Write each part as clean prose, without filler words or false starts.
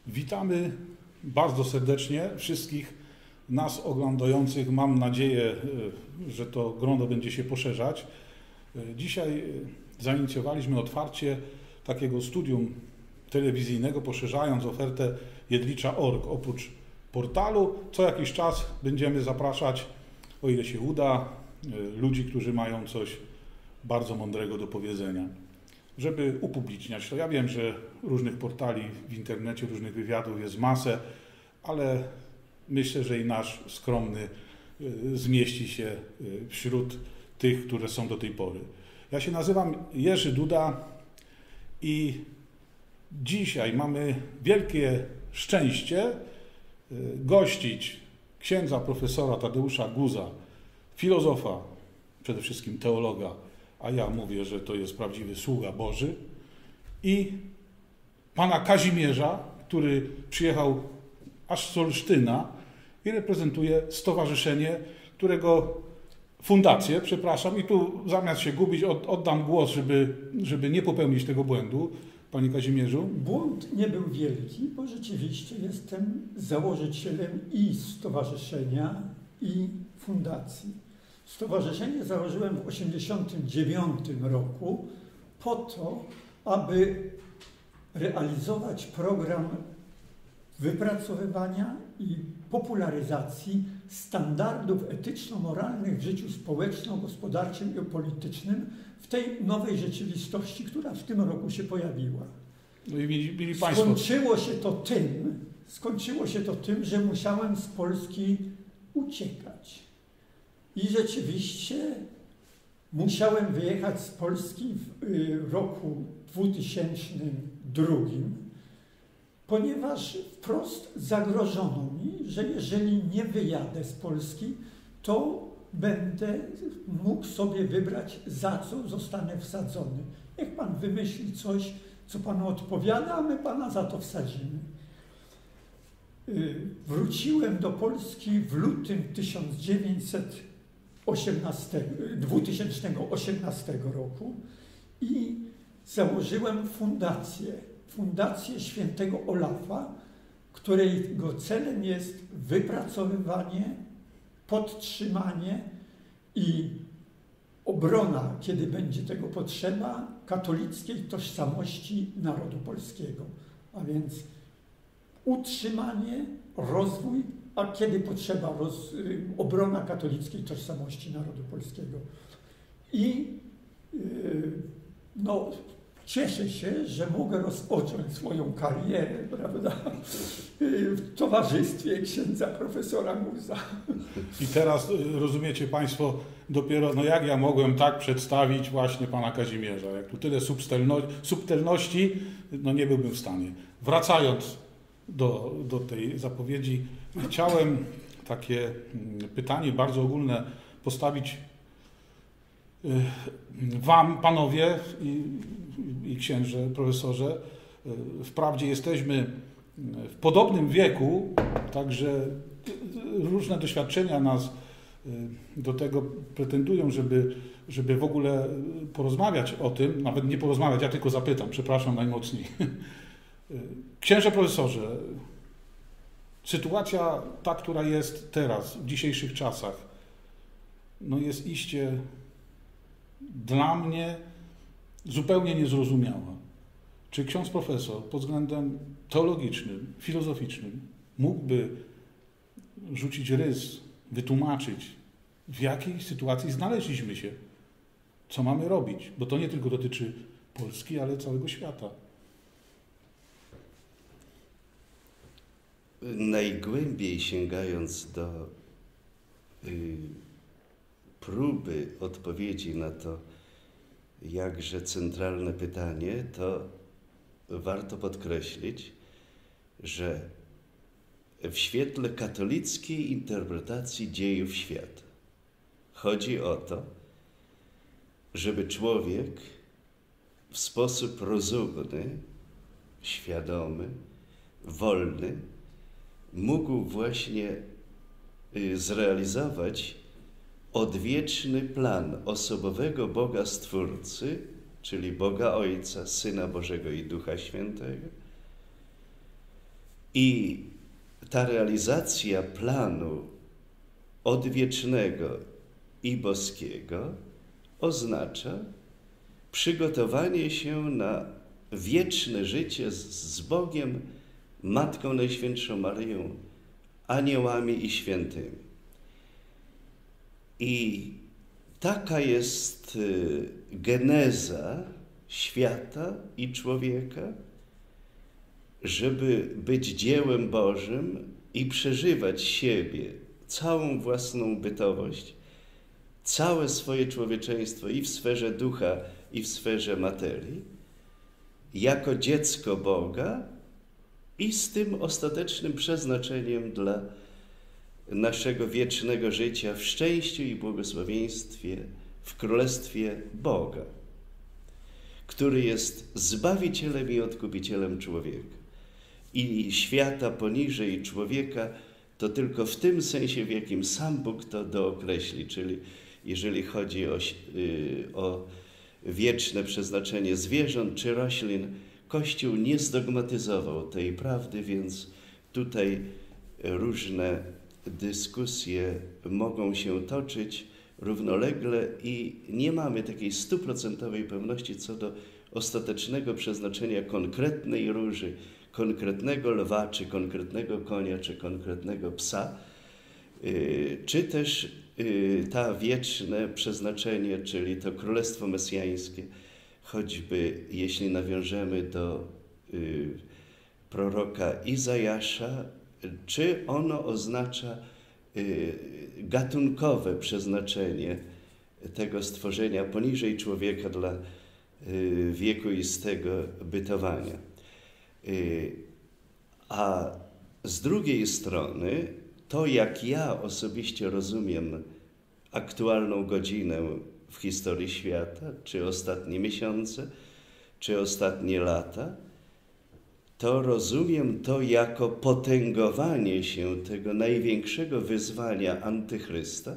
Witamy bardzo serdecznie wszystkich nas oglądających. Mam nadzieję, że to grono będzie się poszerzać. Dzisiaj zainicjowaliśmy otwarcie takiego studium telewizyjnego, poszerzając ofertę jedlicza.org. Oprócz portalu co jakiś czas będziemy zapraszać, o ile się uda, ludzi, którzy mają coś bardzo mądrego do powiedzenia, żeby upubliczniać to. Ja wiem, że różnych portali w internecie, różnych wywiadów jest masę, ale myślę, że i nasz skromny zmieści się wśród tych, które są do tej pory. Ja się nazywam Jerzy Duda i dzisiaj mamy wielkie szczęście gościć księdza profesora Tadeusza Guza, filozofa, przede wszystkim teologa, a ja mówię, że to jest prawdziwy sługa Boży, i pana Kazimierza, który przyjechał aż z Olsztyna i reprezentuje stowarzyszenie, którego fundację, przepraszam, i tu zamiast się gubić oddam głos, żeby nie popełnić tego błędu. Panie Kazimierzu. Błąd nie był wielki, bo rzeczywiście jestem założycielem i stowarzyszenia, i fundacji. Stowarzyszenie założyłem w 1989 roku po to, aby realizować program wypracowywania i popularyzacji standardów etyczno-moralnych w życiu społeczno-gospodarczym i politycznym w tej nowej rzeczywistości, która w tym roku się pojawiła. No i mieli Państwo. Skończyło się to tym, że musiałem z Polski uciekać. I rzeczywiście musiałem wyjechać z Polski w roku 2002, ponieważ wprost zagrożono mi, że jeżeli nie wyjadę z Polski, to będę mógł sobie wybrać, za co zostanę wsadzony. Niech pan wymyśli coś, co panu odpowiada, a my pana za to wsadzimy. Wróciłem do Polski w lutym 2018 roku i założyłem Fundację Świętego Olafa, którego celem jest wypracowywanie, podtrzymanie i obrona, kiedy będzie tego potrzeba, katolickiej tożsamości narodu polskiego. A więc utrzymanie, rozwój, a kiedy potrzeba, obrona katolickiej tożsamości narodu polskiego. I cieszę się, że mogę rozpocząć swoją karierę, prawda, w towarzystwie księdza profesora Guza. I teraz rozumiecie Państwo dopiero, jak ja mogłem tak przedstawić właśnie pana Kazimierza. Jak tu tyle subtelności, nie byłbym w stanie. Wracając do tej zapowiedzi, chciałem takie pytanie bardzo ogólne postawić wam, panowie i księże, profesorze. Wprawdzie jesteśmy w podobnym wieku, także różne doświadczenia nas do tego pretendują, żeby w ogóle porozmawiać o tym, nawet nie porozmawiać, ja tylko zapytam, przepraszam najmocniej. Księże profesorze, sytuacja ta, która jest teraz, w dzisiejszych czasach, jest iście dla mnie zupełnie niezrozumiała. Czy ksiądz profesor pod względem teologicznym, filozoficznym mógłby rzucić rys, wytłumaczyć, w jakiej sytuacji znaleźliśmy się, co mamy robić? Bo to nie tylko dotyczy Polski, ale całego świata. Najgłębiej sięgając do próby odpowiedzi na to jakże centralne pytanie, to warto podkreślić, że w świetle katolickiej interpretacji dziejów świata chodzi o to, żeby człowiek w sposób rozumny, świadomy, wolny mógł właśnie zrealizować odwieczny plan osobowego Boga Stwórcy, czyli Boga Ojca, Syna Bożego i Ducha Świętego, I ta realizacja planu odwiecznego i boskiego oznacza przygotowanie się na wieczne życie z Bogiem, Matką Najświętszą Maryją, aniołami i świętymi. I taka jest geneza świata i człowieka, żeby być dziełem Bożym i przeżywać siebie, całą własną bytowość, całe swoje człowieczeństwo i w sferze ducha, i w sferze materii, jako dziecko Boga i z tym ostatecznym przeznaczeniem dla naszego wiecznego życia w szczęściu i błogosławieństwie w Królestwie Boga, który jest Zbawicielem i Odkupicielem człowieka. I świata poniżej człowieka to tylko w tym sensie, w jakim sam Bóg to dookreśli, czyli jeżeli chodzi o wieczne przeznaczenie zwierząt czy roślin, Kościół nie zdogmatyzował tej prawdy, więc tutaj różne dyskusje mogą się toczyć równolegle i nie mamy takiej 100% pewności co do ostatecznego przeznaczenia konkretnej róży, konkretnego lwa, czy konkretnego konia, czy konkretnego psa, czy też ta wieczne przeznaczenie, czyli to Królestwo Mesjańskie, choćby jeśli nawiążemy do proroka Izajasza, czy ono oznacza gatunkowe przeznaczenie tego stworzenia poniżej człowieka dla wiekuistego bytowania. A z drugiej strony, to jak ja osobiście rozumiem aktualną godzinę w historii świata, czy ostatnie miesiące, czy ostatnie lata, to rozumiem to jako potęgowanie się tego największego wyzwania Antychrysta,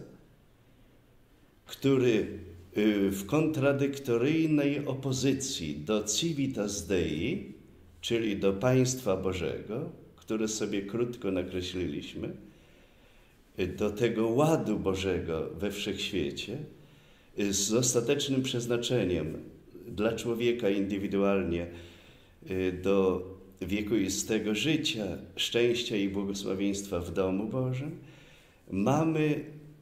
który w kontradyktoryjnej opozycji do Civitas Dei, czyli do Państwa Bożego, które sobie krótko nakreśliliśmy, do tego ładu Bożego we wszechświecie, z ostatecznym przeznaczeniem dla człowieka indywidualnie do wiekuistego życia, szczęścia i błogosławieństwa w domu Bożym, mamy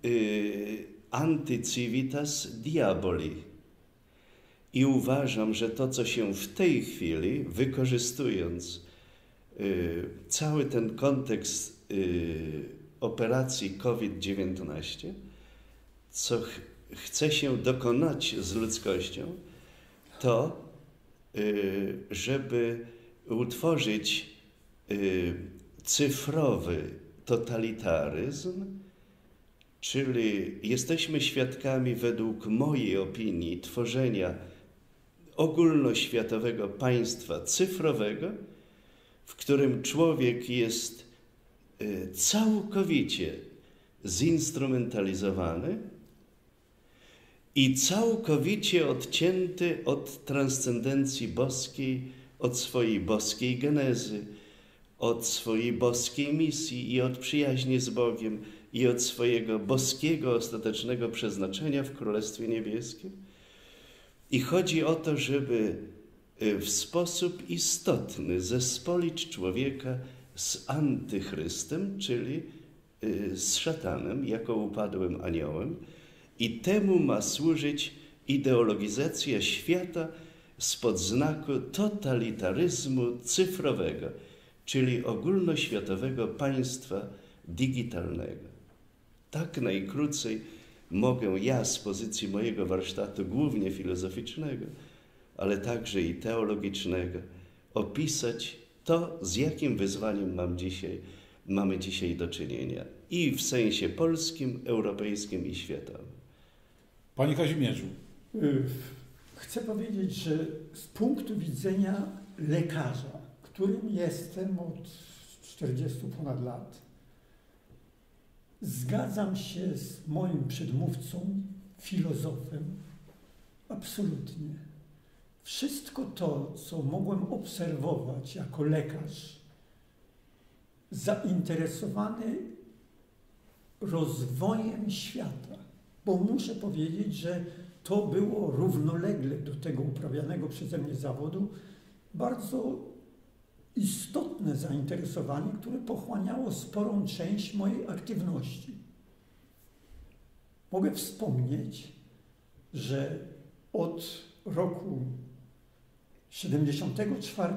antycivitas diaboli. I uważam, że to, co się w tej chwili, wykorzystując cały ten kontekst operacji COVID-19, co chce się dokonać z ludzkością, to żeby utworzyć cyfrowy totalitaryzm, czyli jesteśmy świadkami, według mojej opinii, tworzenia ogólnoświatowego państwa cyfrowego, w którym człowiek jest całkowicie zinstrumentalizowany i całkowicie odcięty od transcendencji boskiej, od swojej boskiej genezy, od swojej boskiej misji i od przyjaźni z Bogiem i od swojego boskiego, ostatecznego przeznaczenia w Królestwie Niebieskim. I chodzi o to, żeby w sposób istotny zespolić człowieka z Antychrystem, czyli z szatanem, jako upadłym aniołem. I temu ma służyć ideologizacja świata spod znaku totalitaryzmu cyfrowego, czyli ogólnoświatowego państwa digitalnego. Tak najkrócej mogę ja z pozycji mojego warsztatu, głównie filozoficznego, ale także i teologicznego, opisać to, z jakim wyzwaniem mamy dzisiaj do czynienia. I w sensie polskim, europejskim i światowym. Panie Kazimierzu. Chcę powiedzieć, że z punktu widzenia lekarza, którym jestem od 40 ponad lat, zgadzam się z moim przedmówcą, filozofem, absolutnie. Wszystko to, co mogłem obserwować jako lekarz zainteresowany rozwojem świata, bo muszę powiedzieć, że to było równolegle do tego uprawianego przeze mnie zawodu bardzo istotne zainteresowanie, które pochłaniało sporą część mojej aktywności. Mogę wspomnieć, że od roku 1974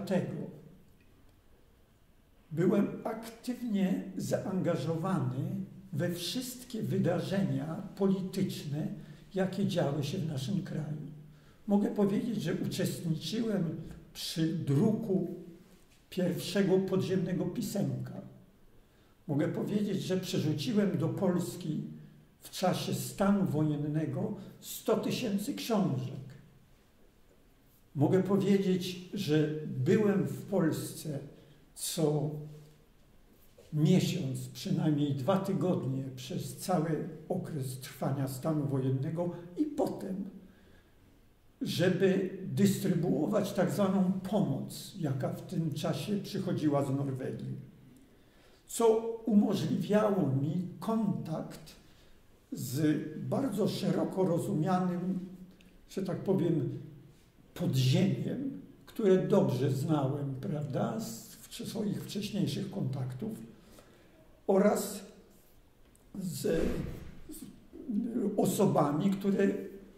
byłem aktywnie zaangażowany we wszystkie wydarzenia polityczne, jakie działy się w naszym kraju. Mogę powiedzieć, że uczestniczyłem przy druku pierwszego podziemnego pisemka. Mogę powiedzieć, że przerzuciłem do Polski w czasie stanu wojennego 100 000 książek. Mogę powiedzieć, że byłem w Polsce co miesiąc, przynajmniej 2 tygodnie przez cały okres trwania stanu wojennego i potem, żeby dystrybuować tak zwaną pomoc, jaka w tym czasie przychodziła z Norwegii, co umożliwiało mi kontakt z bardzo szeroko rozumianym, że tak powiem, podziemiem, które dobrze znałem, prawda, z swoich wcześniejszych kontaktów, oraz z osobami, które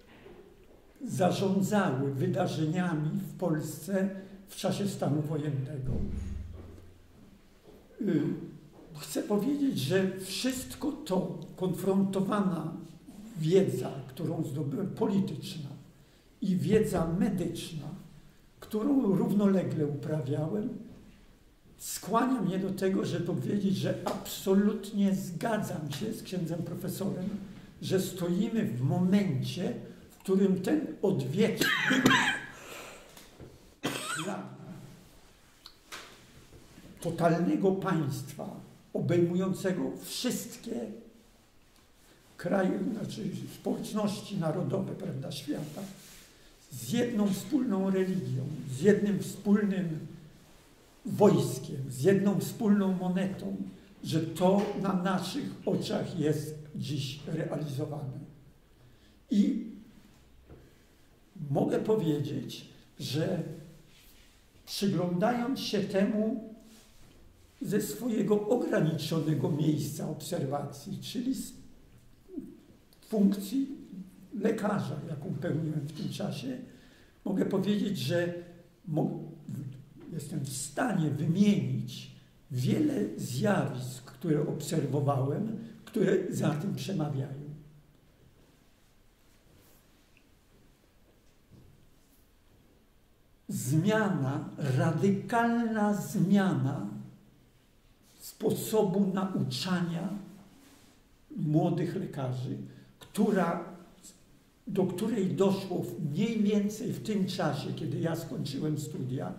zarządzały wydarzeniami w Polsce w czasie stanu wojennego. Chcę powiedzieć, że wszystko to, konfrontowana wiedza, którą zdobyłem, polityczna i wiedza medyczna, którą równolegle uprawiałem, skłania mnie do tego, żeby powiedzieć, że absolutnie zgadzam się z księdzem profesorem, że stoimy w momencie, w którym ten odwieczny plan totalnego państwa, obejmującego wszystkie kraje, znaczy społeczności narodowe, prawda, świata, z jedną wspólną religią, z jednym wspólnym wojskiem, z jedną wspólną monetą, że to na naszych oczach jest dziś realizowane. I mogę powiedzieć, że przyglądając się temu ze swojego ograniczonego miejsca obserwacji, czyli z funkcji lekarza, jaką pełniłem w tym czasie, mogę powiedzieć, że jestem w stanie wymienić wiele zjawisk, które obserwowałem, które za tym przemawiają. Zmiana, radykalna zmiana sposobu nauczania młodych lekarzy, do której doszło mniej więcej w tym czasie, kiedy ja skończyłem studia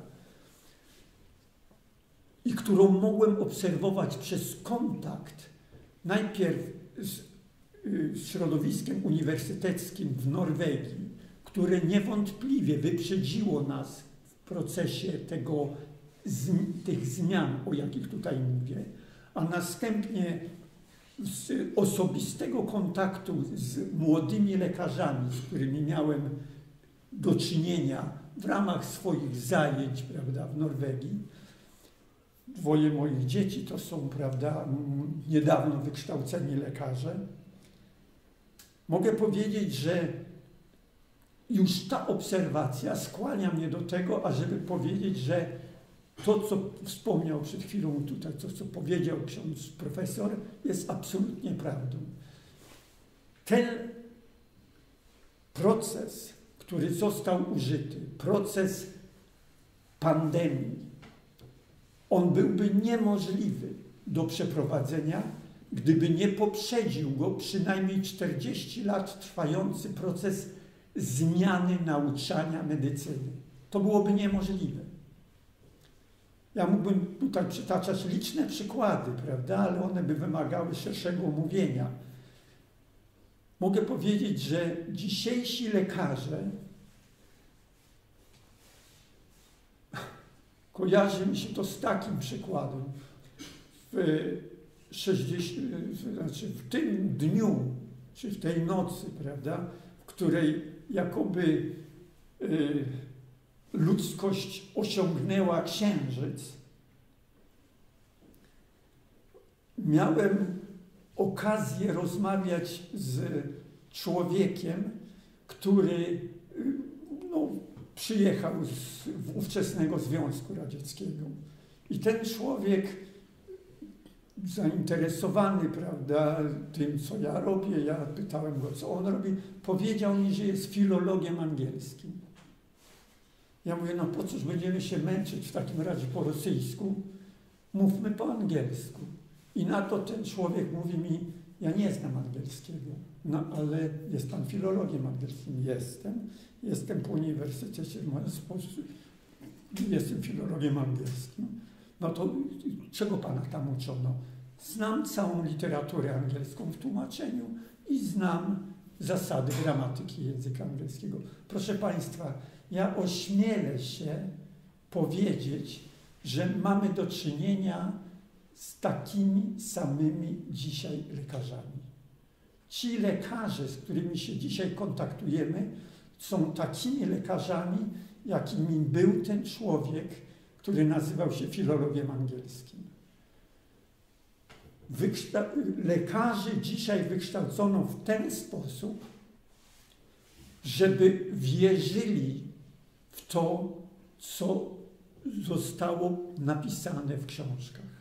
i którą mogłem obserwować przez kontakt najpierw z środowiskiem uniwersyteckim w Norwegii, które niewątpliwie wyprzedziło nas w procesie tych zmian, o jakich tutaj mówię, a następnie z osobistego kontaktu z młodymi lekarzami, z którymi miałem do czynienia w ramach swoich zajęć, prawda, w Norwegii. 2 moich dzieci to są, prawda, niedawno wykształceni lekarze. Mogę powiedzieć, że już ta obserwacja skłania mnie do tego, ażeby powiedzieć, że to, co wspomniał przed chwilą tutaj, to, co powiedział ksiądz profesor, jest absolutnie prawdą. Ten proces, który został użyty, proces pandemii, on byłby niemożliwy do przeprowadzenia, gdyby nie poprzedził go przynajmniej 40 lat trwający proces zmiany nauczania medycyny. To byłoby niemożliwe. Ja mógłbym tutaj przytaczać liczne przykłady, prawda, ale one by wymagały szerszego omówienia. Mogę powiedzieć, że dzisiejsi lekarze, kojarzy mi się to z takim przykładem. w tym dniu, czy w tej nocy, prawda, w której jakoby ludzkość osiągnęła Księżyc, miałem okazję rozmawiać z człowiekiem, który przyjechał z ówczesnego Związku Radzieckiego. I ten człowiek zainteresowany, prawda, tym, co ja robię, ja pytałem go, co on robi, powiedział mi, że jest filologiem angielskim. Ja mówię, no po cóż będziemy się męczyć w takim razie po rosyjsku? Mówmy po angielsku. I na to ten człowiek mówi mi, ja nie znam angielskiego, no ale jest pan filologiem angielskim. Jestem po uniwersytecie, jestem filologiem angielskim. No to czego pana tam uczono? Znam całą literaturę angielską w tłumaczeniu i znam zasady gramatyki języka angielskiego. Proszę państwa, ja ośmielę się powiedzieć, że mamy do czynienia z takimi samymi dzisiaj lekarzami. Ci lekarze, z którymi się dzisiaj kontaktujemy, są takimi lekarzami, jakimi był ten człowiek, który nazywał się filologiem angielskim. Lekarzy dzisiaj wykształcono w ten sposób, żeby wierzyli w to, co zostało napisane w książkach.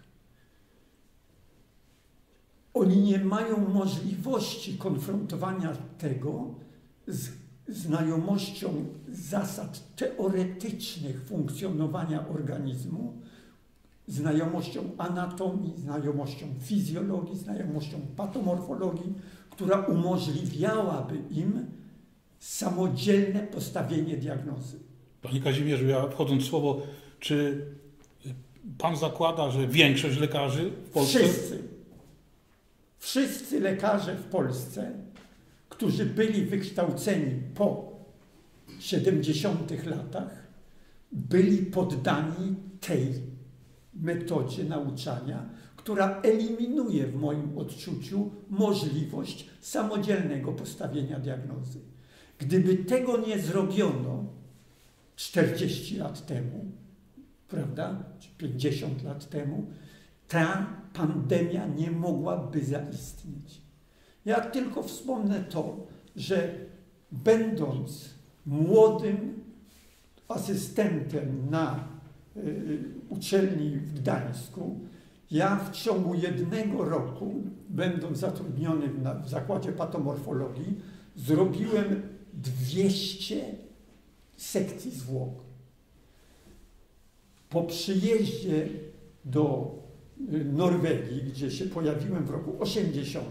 Oni nie mają możliwości konfrontowania tego z znajomością zasad teoretycznych funkcjonowania organizmu, znajomością anatomii, znajomością fizjologii, znajomością patomorfologii, która umożliwiałaby im samodzielne postawienie diagnozy. Panie Kazimierzu, ja wchodząc w słowo, czy pan zakłada, że większość lekarzy w Polsce... Wszyscy lekarze w Polsce, którzy byli wykształceni po 70 latach, byli poddani tej metodzie nauczania, która eliminuje w moim odczuciu możliwość samodzielnego postawienia diagnozy. Gdyby tego nie zrobiono 40 lat temu, prawda, czy 50 lat temu, ta pandemia nie mogłaby zaistnieć. Ja tylko wspomnę to, że będąc młodym asystentem na uczelni w Gdańsku, ja w ciągu 1 roku, będąc zatrudniony w zakładzie patomorfologii, zrobiłem 200 sekcji zwłok. Po przyjeździe do Norwegii, gdzie się pojawiłem w roku 80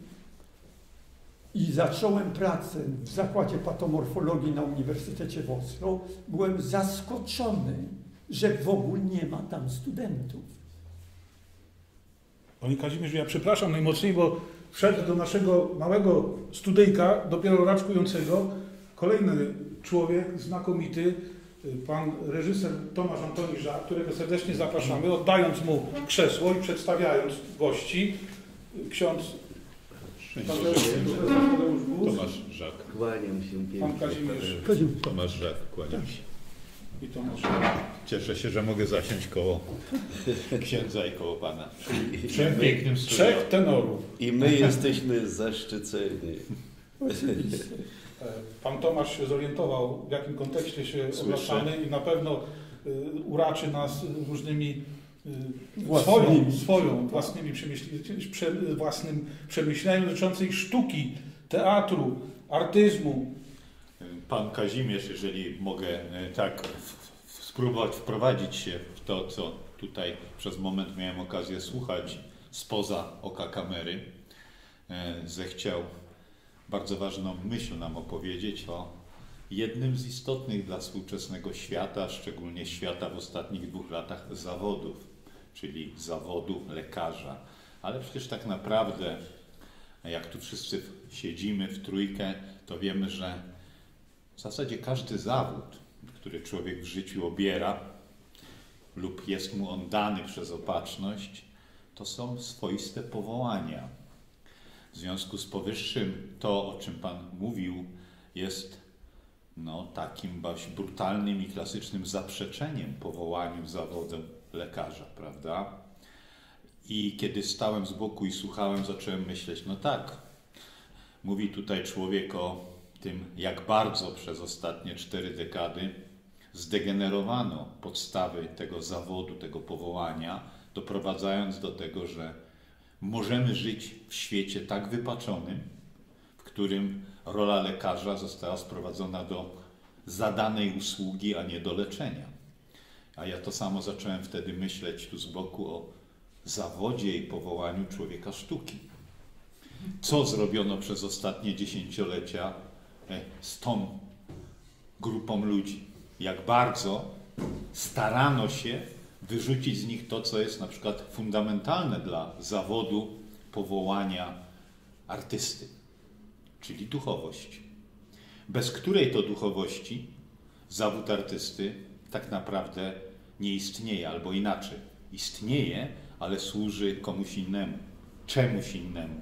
i zacząłem pracę w zakładzie patomorfologii na Uniwersytecie w Oslo, byłem zaskoczony, że w ogóle nie ma tam studentów. Panie Kazimierzu, ja przepraszam najmocniej, bo wszedł do naszego małego studyjka, dopiero raczkującego, kolejny człowiek znakomity, pan reżyser Tomasz Antoni Żak, którego serdecznie zapraszamy, oddając mu krzesło i przedstawiając gości, ksiądz Tomasz Żak. Kłaniam się pięknie. Pan Kazimierz. Tomasz Żak, kłaniam się. I Tomasz. Cieszę się, że mogę zasiąść koło księdza i koło pana. Trzech pięknym trzech tenorów. I my jesteśmy zaszczyceni. Oczywiście. Pan Tomasz się zorientował, w jakim kontekście się obracamy i na pewno uraczy nas różnymi własnym przemyśleniem dotyczącym sztuki, teatru, artyzmu. Pan Kazimierz, jeżeli mogę tak spróbować wprowadzić się w to, co tutaj przez moment miałem okazję słuchać spoza oka kamery, zechciał bardzo ważną myśl nam opowiedzieć o jednym z istotnych dla współczesnego świata, szczególnie świata w ostatnich 2 latach zawodów, czyli zawodu lekarza. Ale przecież tak naprawdę, jak tu wszyscy siedzimy w trójkę, to wiemy, że w zasadzie każdy zawód, który człowiek w życiu obiera lub jest mu on dany przez opatrzność, to są swoiste powołania. W związku z powyższym to, o czym Pan mówił, jest takim dość brutalnym i klasycznym zaprzeczeniem powołaniu w zawodu lekarza, prawda? I kiedy stałem z boku i słuchałem, zacząłem myśleć, mówi tutaj człowiek o tym, jak bardzo przez ostatnie 4 dekady zdegenerowano podstawy tego zawodu, tego powołania, doprowadzając do tego, że możemy żyć w świecie tak wypaczonym, w którym rola lekarza została sprowadzona do zadanej usługi, a nie do leczenia. A ja to samo zacząłem wtedy myśleć tu z boku o zawodzie i powołaniu człowieka sztuki. Co zrobiono przez ostatnie dziesięciolecia z tą grupą ludzi? Jak bardzo starano się wyrzucić z nich to, co jest na przykład fundamentalne dla zawodu powołania artysty, czyli duchowość, bez której to duchowości zawód artysty tak naprawdę nie istnieje, albo inaczej. Istnieje, ale służy komuś innemu, czemuś innemu.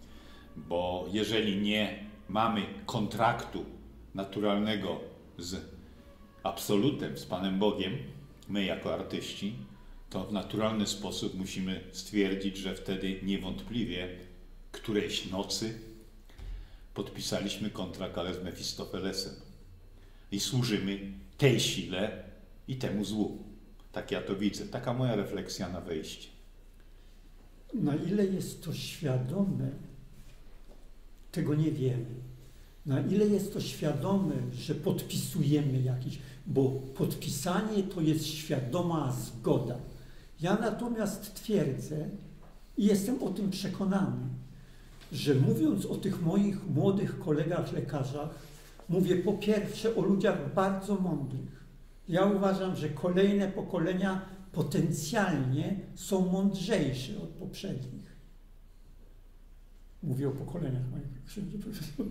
Bo jeżeli nie mamy kontraktu naturalnego z absolutem, z Panem Bogiem, my jako artyści, to w naturalny sposób musimy stwierdzić, że wtedy niewątpliwie którejś nocy podpisaliśmy kontrakt, ale z Mefistofelesem i służymy tej sile i temu złu. Tak ja to widzę. Taka moja refleksja na wejście. Na ile jest to świadome, tego nie wiemy. Na ile jest to świadome, że podpisujemy jakiś, bo podpisanie to jest świadoma zgoda. Ja natomiast twierdzę i jestem o tym przekonany, że mówiąc o tych moich młodych kolegach lekarzach, mówię po pierwsze o ludziach bardzo mądrych. Ja uważam, że kolejne pokolenia potencjalnie są mądrzejsze od poprzednich. Mówię o pokoleniach moich księży profesorów.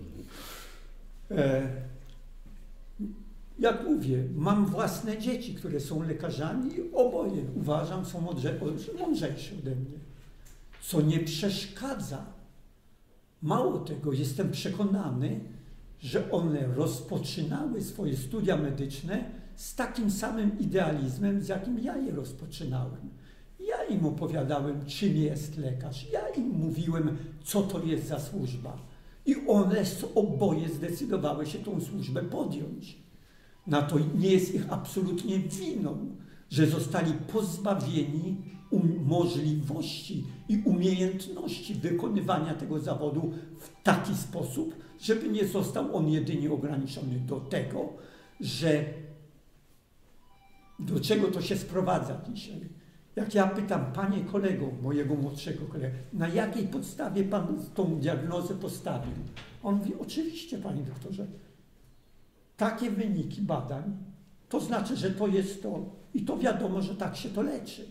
Jak mówię, mam własne dzieci, które są lekarzami i oboje uważam są mądrzejsze ode mnie. Co nie przeszkadza. Mało tego, jestem przekonany, że one rozpoczynały swoje studia medyczne z takim samym idealizmem, z jakim ja je rozpoczynałem. Ja im opowiadałem, czym jest lekarz. Ja im mówiłem, co to jest za służba. I one oboje zdecydowały się tą służbę podjąć. Na to nie jest ich absolutnie winą, że zostali pozbawieni możliwości i umiejętności wykonywania tego zawodu w taki sposób, żeby nie został on jedynie ograniczony do tego, że do czego to się sprowadza dzisiaj. Jak ja pytam, panie kolego, mojego młodszego kolegę, na jakiej podstawie pan tą diagnozę postawił? On mówi, oczywiście, panie doktorze, takie wyniki badań, to znaczy, że to jest to i to wiadomo, że tak się to leczy.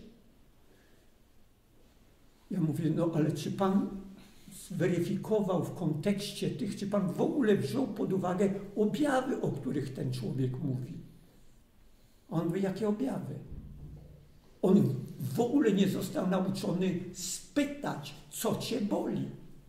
Ja mówię, no ale czy pan zweryfikował w kontekście tych, czy pan w ogóle wziął pod uwagę objawy, o których ten człowiek mówi? On mówi, jakie objawy? On w ogóle nie został nauczony spytać, co cię boli.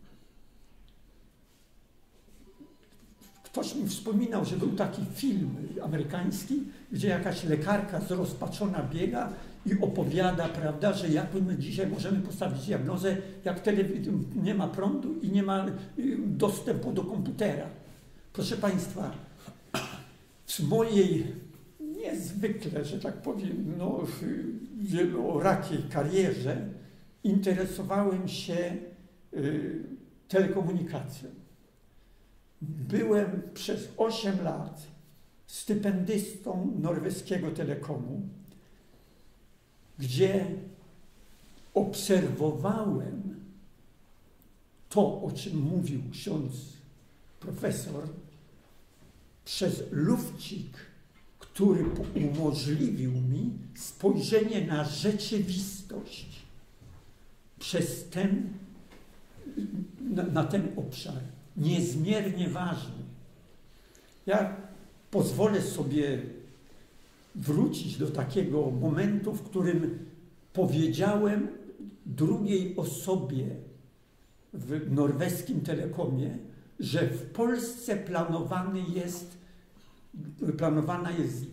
Ktoś mi wspominał, że był taki film amerykański, gdzie jakaś lekarka zrozpaczona biega i opowiada, prawda, że jak my dzisiaj możemy postawić diagnozę, jak nie ma prądu i nie ma dostępu do komputera. Proszę Państwa, w mojej niezwykle, że tak powiem, wielorakiej karierze interesowałem się telekomunikacją. Byłem przez 8 lat stypendystą norweskiego Telekomu, gdzie obserwowałem to, o czym mówił ksiądz profesor, przez lufcik, który umożliwił mi spojrzenie na rzeczywistość przez na ten obszar. Niezmiernie ważny. Ja pozwolę sobie wrócić do takiego momentu, w którym powiedziałem, drugiej osobie w norweskim Telekomie, że w Polsce planowana jest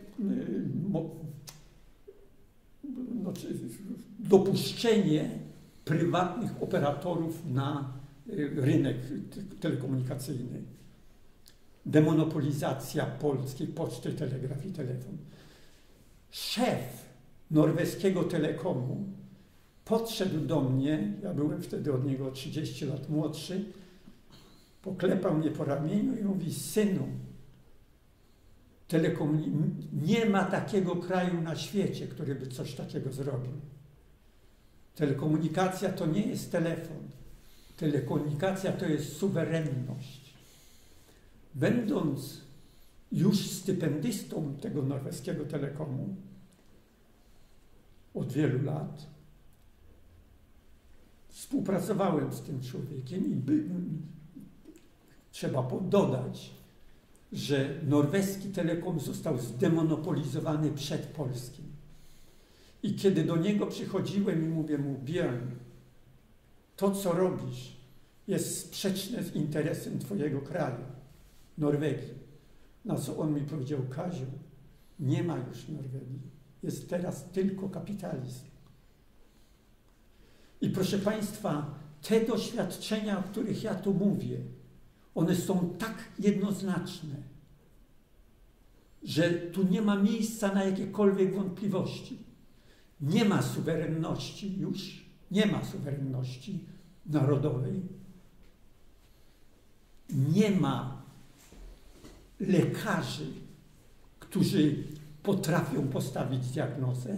dopuszczenie prywatnych operatorów na rynek telekomunikacyjny. Demonopolizacja polskiej poczty, telegrafii, telefon. Szef norweskiego Telekomu podszedł do mnie, ja byłem wtedy od niego 30 lat młodszy, poklepał mnie po ramieniu i mówi: synu, nie ma takiego kraju na świecie, który by coś takiego zrobił. Telekomunikacja to nie jest telefon. Telekomunikacja to jest suwerenność. Będąc już stypendystą tego norweskiego Telekomu od wielu lat, współpracowałem z tym człowiekiem i trzeba dodać, że norweski Telekom został zdemonopolizowany przed polskim. I kiedy do niego przychodziłem i mówię mu: Björn, to co robisz jest sprzeczne z interesem twojego kraju, Norwegii. Na co on mi powiedział: Kaziu, nie ma już Norwegii, jest teraz tylko kapitalizm. I proszę Państwa, te doświadczenia, o których ja tu mówię, one są tak jednoznaczne, że tu nie ma miejsca na jakiekolwiek wątpliwości. Nie ma suwerenności już, nie ma suwerenności narodowej, nie ma lekarzy, którzy potrafią postawić diagnozę.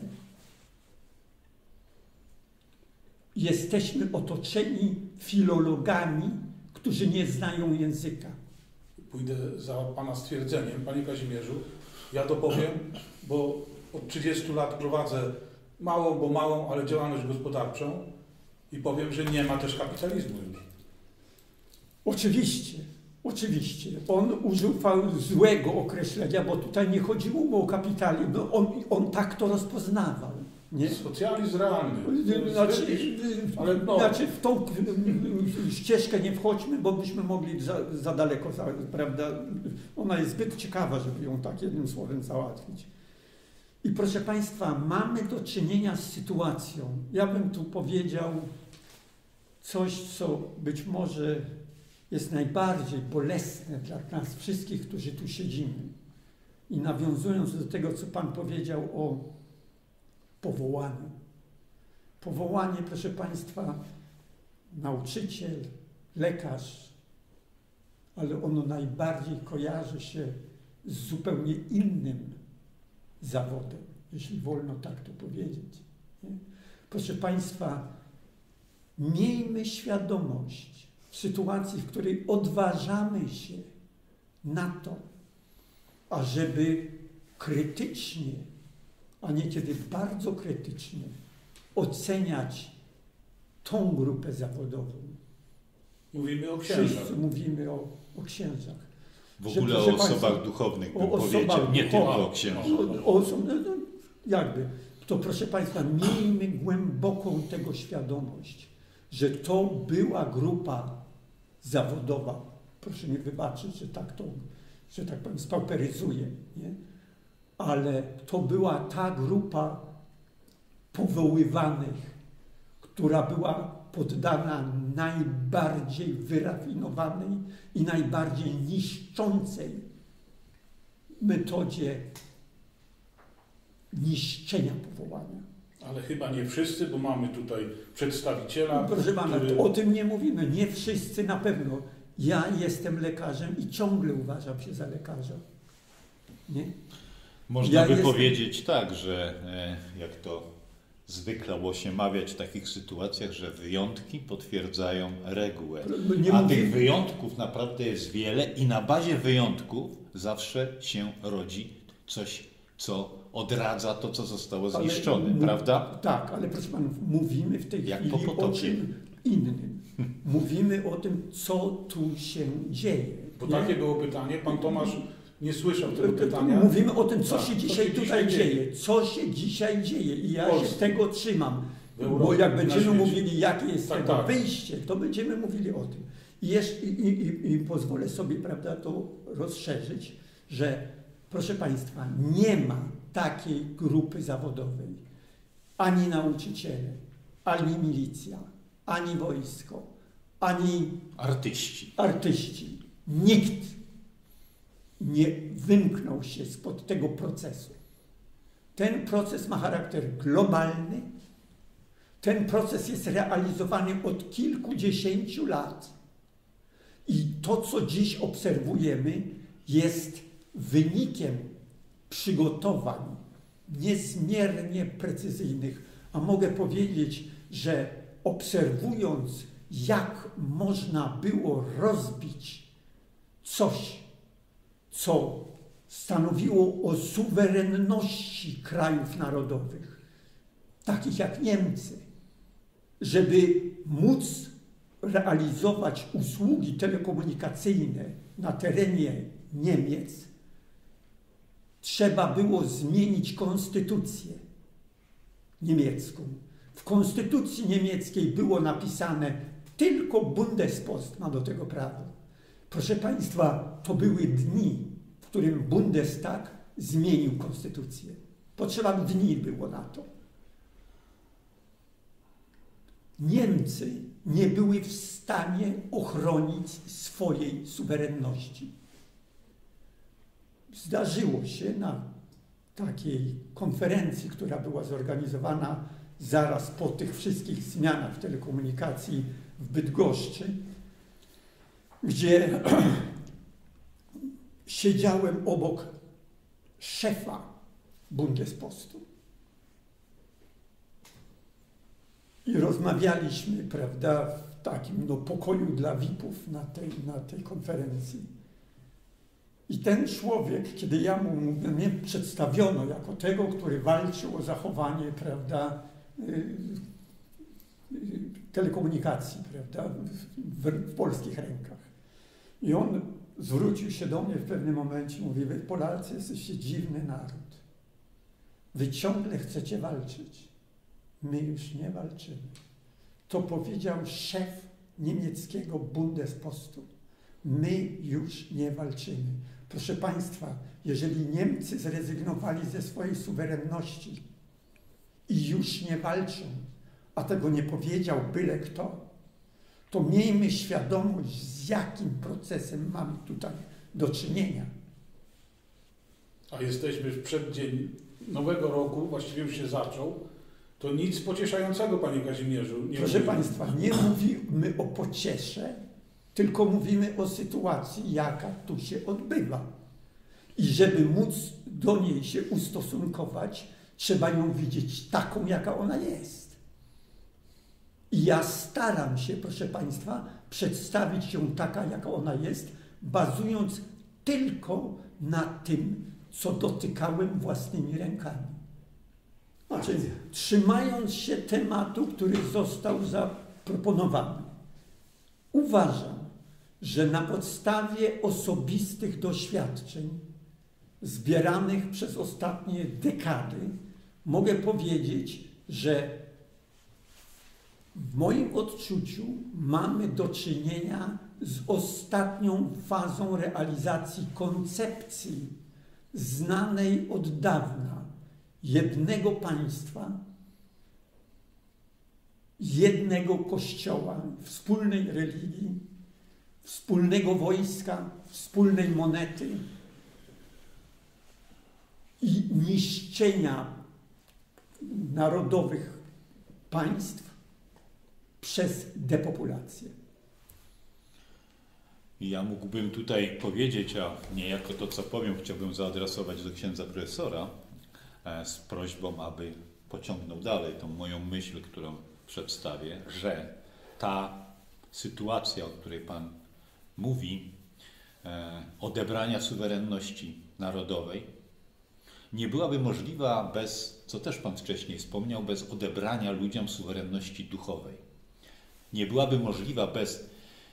Jesteśmy otoczeni filologami, którzy nie znają języka. Pójdę za Pana stwierdzeniem, Panie Kazimierzu. Ja to powiem, bo od 30 lat prowadzę małą, ale działalność gospodarczą i powiem, że nie ma też kapitalizmu już. Oczywiście. On użył złego określenia, bo tutaj nie chodziło mu o kapitalizm. No on tak to rozpoznawał. Nie? Socjalizm realny. Znaczy w tą ścieżkę nie wchodźmy, bo byśmy mogli za daleko, prawda? Ona jest zbyt ciekawa, żeby ją tak jednym słowem załatwić. I proszę Państwa, mamy do czynienia z sytuacją. Ja bym tu powiedział coś, co być może jest najbardziej bolesne dla nas wszystkich, którzy tu siedzimy. I nawiązując do tego, co Pan powiedział o powołaniu. Powołanie, proszę Państwa, nauczyciel, lekarz, ale ono najbardziej kojarzy się z zupełnie innym zawodem, jeśli wolno tak to powiedzieć. Nie? Proszę Państwa, miejmy świadomość w sytuacji, w której odważamy się na to, ażeby krytycznie, a niekiedy bardzo krytycznie oceniać tą grupę zawodową. Mówimy o księżach. Wszyscy mówimy o księżach. W ogóle o osobach duchownych, bym powiedział, nie tylko o księżach. To proszę Państwa, miejmy głęboką tego świadomość, że to była grupa zawodowa. Proszę mi wybaczyć, że tak powiem, spauperyzuję, nie? Ale to była ta grupa powoływanych, która była poddana najbardziej wyrafinowanej i najbardziej niszczącej metodzie niszczenia powołania. Ale chyba nie wszyscy, bo mamy tutaj przedstawiciela. Proszę Pana, o tym nie mówimy. Nie wszyscy na pewno. Ja jestem lekarzem i ciągle uważam się za lekarza. Nie? Można by powiedzieć tak, że jak to zwykle się mawiać w takich sytuacjach, że wyjątki potwierdzają regułę. Tych wyjątków naprawdę jest wiele i na bazie wyjątków zawsze się rodzi coś, co odradza to, co zostało zniszczone, prawda? Tak, ale proszę Pana, mówimy w tej chwili o czym innym. Mówimy o tym, co tu się dzieje. Bo takie było pytanie, Pan Tomasz nie słyszał tego pytania. Mówimy o tym, co się dzisiaj tutaj dzieje. Co się dzisiaj dzieje i ja się tego trzymam. Bo jak będziemy świecie. mówili, jakie jest Tak, tego tak. wyjście, to będziemy mówili o tym. I pozwolę sobie, prawda, to rozszerzyć, że proszę Państwa, nie ma takiej grupy zawodowej, ani nauczyciele, ani milicja, ani wojsko, ani artyści. Nikt nie wymknął się spod tego procesu. Ten proces ma charakter globalny. Ten proces jest realizowany od kilkudziesięciu lat. I to, co dziś obserwujemy, jest wynikiem przygotowań niezmiernie precyzyjnych. A mogę powiedzieć, że obserwując, jak można było rozbić coś, co stanowiło o suwerenności krajów narodowych, takich jak Niemcy, żeby móc realizować usługi telekomunikacyjne na terenie Niemiec, trzeba było zmienić konstytucję niemiecką. W konstytucji niemieckiej było napisane, tylko Bundespost ma do tego prawo. Proszę Państwa, to były dni, w którym Bundestag zmienił konstytucję. Potrzeba dni było na to. Niemcy nie były w stanie ochronić swojej suwerenności. Zdarzyło się na takiej konferencji, która była zorganizowana zaraz po tych wszystkich zmianach w telekomunikacji w Bydgoszczy, gdzie siedziałem obok szefa Bundespostu. I rozmawialiśmy, prawda, w takim pokoju dla VIP-ów na tej konferencji. I ten człowiek, kiedy mnie przedstawiono jako tego, który walczył o zachowanie, prawda, telekomunikacji, prawda, w polskich rękach. I on zwrócił się do mnie w pewnym momencie i mówi, wy Polacy jesteście dziwny naród. Wy ciągle chcecie walczyć. My już nie walczymy. To powiedział szef niemieckiego Bundespostu. My już nie walczymy. Proszę Państwa, jeżeli Niemcy zrezygnowali ze swojej suwerenności i już nie walczą, a tego nie powiedział byle kto, to miejmy świadomość, z jakim procesem mamy tutaj do czynienia. A jesteśmy w przeddzień Nowego Roku, właściwie już się zaczął. To nic pocieszającego, Panie Kazimierzu. Proszę Państwa, nie mówimy o pociesze, tylko mówimy o sytuacji, jaka tu się odbywa. I żeby móc do niej się ustosunkować, trzeba ją widzieć taką, jaka ona jest. I ja staram się, proszę Państwa, przedstawić ją taka, jaka ona jest, bazując tylko na tym, co dotykałem własnymi rękami. Znaczy, trzymając się tematu, który został zaproponowany. Uważam, że na podstawie osobistych doświadczeń zbieranych przez ostatnie dekady mogę powiedzieć, że w moim odczuciu mamy do czynienia z ostatnią fazą realizacji koncepcji znanej od dawna jednego państwa, jednego kościoła, wspólnej religii, wspólnego wojska, wspólnej monety i niszczenia narodowych państw przez depopulację. Ja mógłbym tutaj powiedzieć, a niejako to, co powiem, chciałbym zaadresować do księdza profesora z prośbą, aby pociągnął dalej tą moją myśl, którą przedstawię, że ta sytuacja, o której Pan mówi, odebrania suwerenności narodowej, nie byłaby możliwa bez, co też Pan wcześniej wspomniał, bez odebrania ludziom suwerenności duchowej. Nie byłaby możliwa bez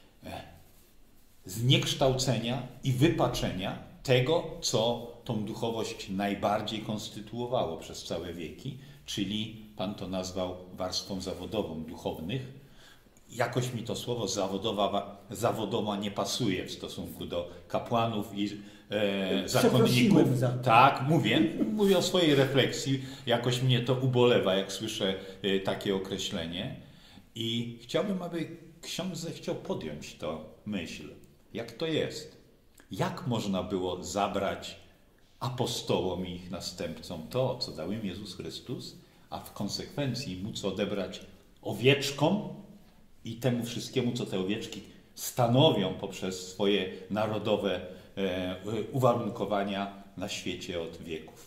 zniekształcenia i wypaczenia tego, co tą duchowość najbardziej konstytuowało przez całe wieki, czyli Pan to nazwał warstwą zawodową duchownych. Jakoś mi to słowo zawodowa nie pasuje w stosunku do kapłanów i zakonników. Za to. Tak, mówię o swojej refleksji. Jakoś mnie to ubolewa, jak słyszę takie określenie. I chciałbym, aby ksiądz zechciał podjąć to myśl. Jak to jest? Jak można było zabrać apostołom i ich następcom to, co dał im Jezus Chrystus, a w konsekwencji móc odebrać owieczkom i temu wszystkiemu, co te owieczki stanowią poprzez swoje narodowe uwarunkowania na świecie od wieków.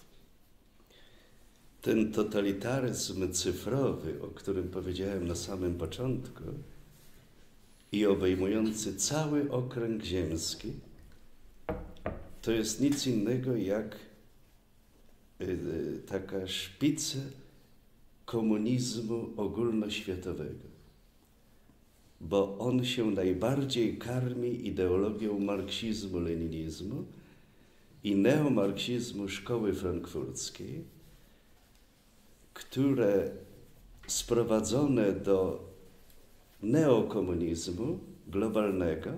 Ten totalitaryzm cyfrowy, o którym powiedziałem na samym początku i obejmujący cały okręg ziemski, to jest nic innego jak taka szpica komunizmu ogólnoświatowego, bo on się najbardziej karmi ideologią marksizmu-leninizmu i neomarksizmu szkoły frankfurckiej, które sprowadzone do neokomunizmu globalnego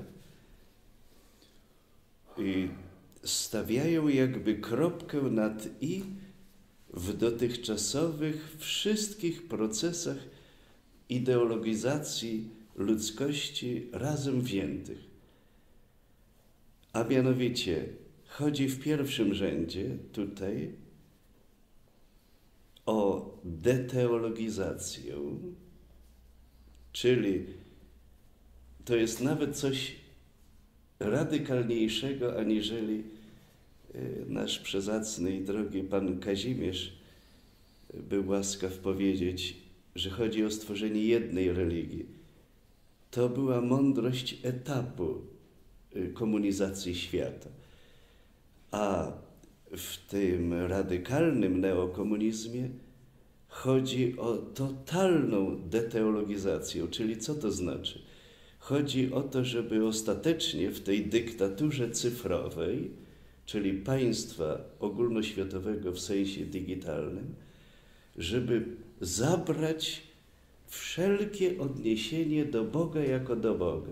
i stawiają jakby kropkę nad i w dotychczasowych wszystkich procesach ideologizacji ludzkości razem wziętych. A mianowicie chodzi w pierwszym rzędzie tutaj o deteologizację, czyli to jest nawet coś radykalniejszego, aniżeli nasz przezacny i drogi pan Kazimierz był łaskaw powiedzieć, że chodzi o stworzenie jednej religii. To była mądrość etapu komunizacji świata. A w tym radykalnym neokomunizmie chodzi o totalną deteologizację, czyli co to znaczy? Chodzi o to, żeby ostatecznie w tej dyktaturze cyfrowej, czyli państwa ogólnoświatowego w sensie digitalnym, żeby zabrać wszelkie odniesienie do Boga jako do Boga.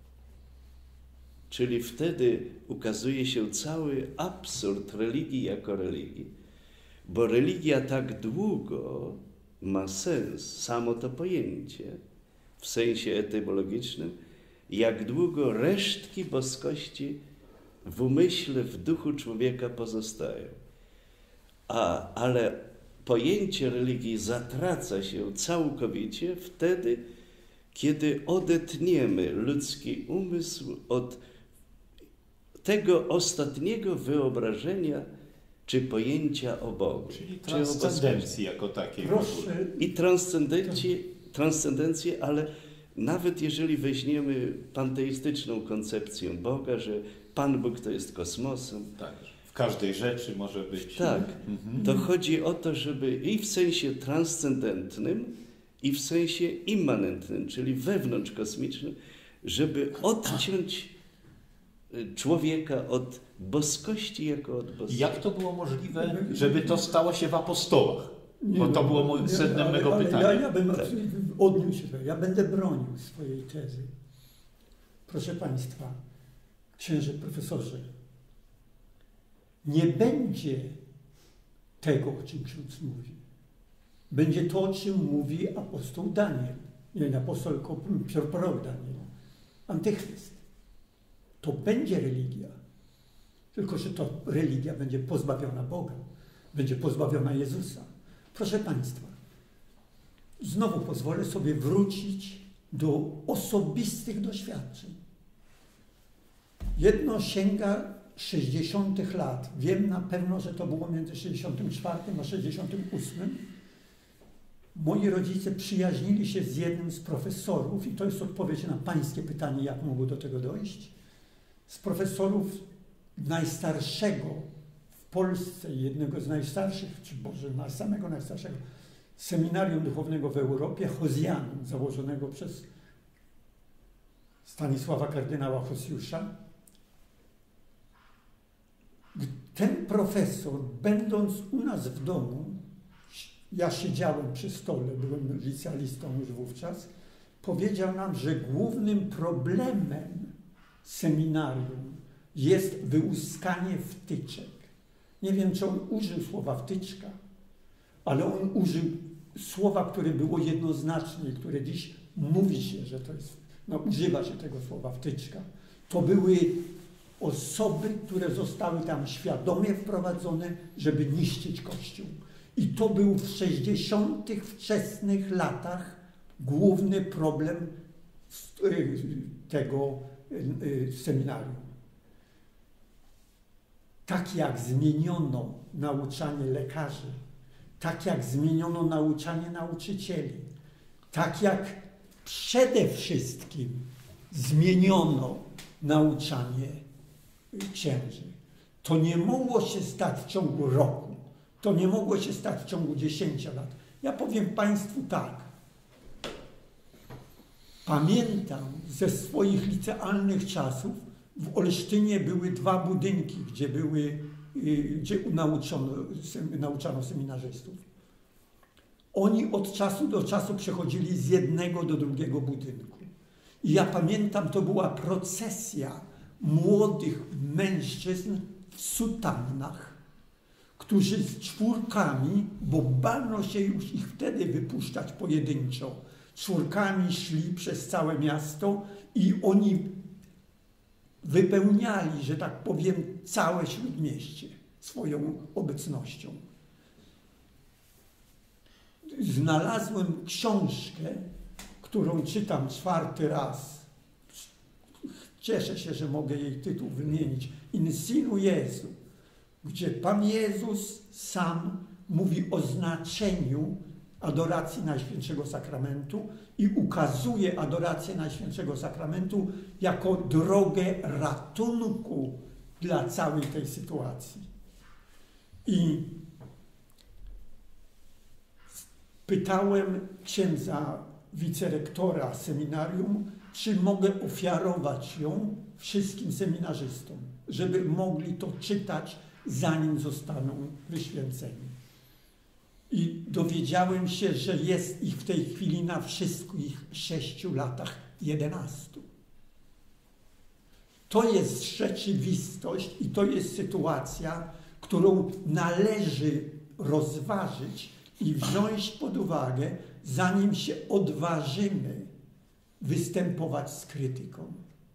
Czyli wtedy ukazuje się cały absurd religii jako religii, bo religia tak długo ma sens, samo to pojęcie, w sensie etymologicznym, jak długo resztki boskości w umyśle, w duchu człowieka pozostają. Ale pojęcie religii zatraca się całkowicie wtedy, kiedy odetniemy ludzki umysł od tego ostatniego wyobrażenia czy pojęcia o Bogu. Czyli transcendencji jako takiej. Proszę. I transcendencję, ale nawet jeżeli weźmiemy panteistyczną koncepcję Boga, że Pan Bóg to jest kosmosem. Tak, w każdej rzeczy może być. Tak, to chodzi o to, żeby i w sensie transcendentnym, i w sensie immanentnym, czyli wewnątrzkosmicznym, żeby odciąć człowieka od boskości jako od boskości. Jak to było możliwe, żeby to stało się w apostołach? Bo to było sednem mego pytania. Ja bym odniósł się, ja będę bronił swojej tezy. Proszę Państwa, księże profesorze, nie będzie tego, o czym ksiądz mówi. Będzie to, o czym mówi apostoł Daniel. Nie apostoł, tylko prorok Daniel. Antychryst. To będzie religia. Tylko że to religia będzie pozbawiona Boga. Będzie pozbawiona Jezusa. Proszę Państwa, znowu pozwolę sobie wrócić do osobistych doświadczeń. Jedno sięga 60 lat. Wiem na pewno, że to było między 64 a 68. Moi rodzice przyjaźnili się z jednym z profesorów, i to jest odpowiedź na pańskie pytanie, jak mogło do tego dojść, z profesorów najstarszego w Polsce, jednego z najstarszych, czy może samego najstarszego seminarium duchownego w Europie, Hozjanum, założonego przez Stanisława kardynała Hosiusza. Ten profesor, będąc u nas w domu, ja siedziałem przy stole, byłem licealistą już wówczas, powiedział nam, że głównym problemem seminarium jest wyłuskanie wtyczek. Nie wiem, czy on użył słowa wtyczka, ale on użył słowa, które było jednoznaczne i które dziś mówi się, że to jest, no używa się tego słowa wtyczka. To były osoby, które zostały tam świadomie wprowadzone, żeby niszczyć Kościół. I to był w 60. wczesnych latach główny problem tego seminarium. Tak jak zmieniono nauczanie lekarzy, tak jak zmieniono nauczanie nauczycieli, tak jak przede wszystkim zmieniono nauczanie księży. To nie mogło się stać w ciągu roku, to nie mogło się stać w ciągu 10 lat. Ja powiem Państwu tak. Pamiętam ze swoich licealnych czasów, w Olsztynie były 2 budynki, gdzie nauczano seminarzystów. Oni od czasu do czasu przechodzili z jednego do drugiego budynku. I ja pamiętam, to była procesja młodych mężczyzn w sutannach, którzy z czwórkami, bo bano się już ich wtedy wypuszczać pojedynczo, czwórkami szli przez całe miasto i oni wypełniali, że tak powiem, całe Śródmieście swoją obecnością. Znalazłem książkę, którą czytam 4. raz. Cieszę się, że mogę jej tytuł wymienić. In Synu Jezu, gdzie Pan Jezus sam mówi o znaczeniu adoracji Najświętszego Sakramentu i ukazuje adorację Najświętszego Sakramentu jako drogę ratunku dla całej tej sytuacji. I pytałem księdza wicerektora seminarium, czy mogę ofiarować ją wszystkim seminarzystom, żeby mogli to czytać, zanim zostaną wyświęceni. I dowiedziałem się, że jest ich w tej chwili na wszystkich 6 latach 11. To jest rzeczywistość i to jest sytuacja, którą należy rozważyć i wziąć pod uwagę, zanim się odważymy występować z krytyką.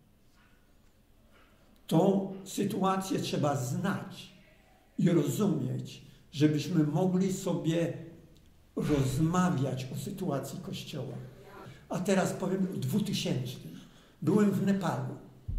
Tą sytuację trzeba znać i rozumieć, żebyśmy mogli sobie rozmawiać o sytuacji Kościoła. A teraz powiem o 2000. Byłem w Nepalu,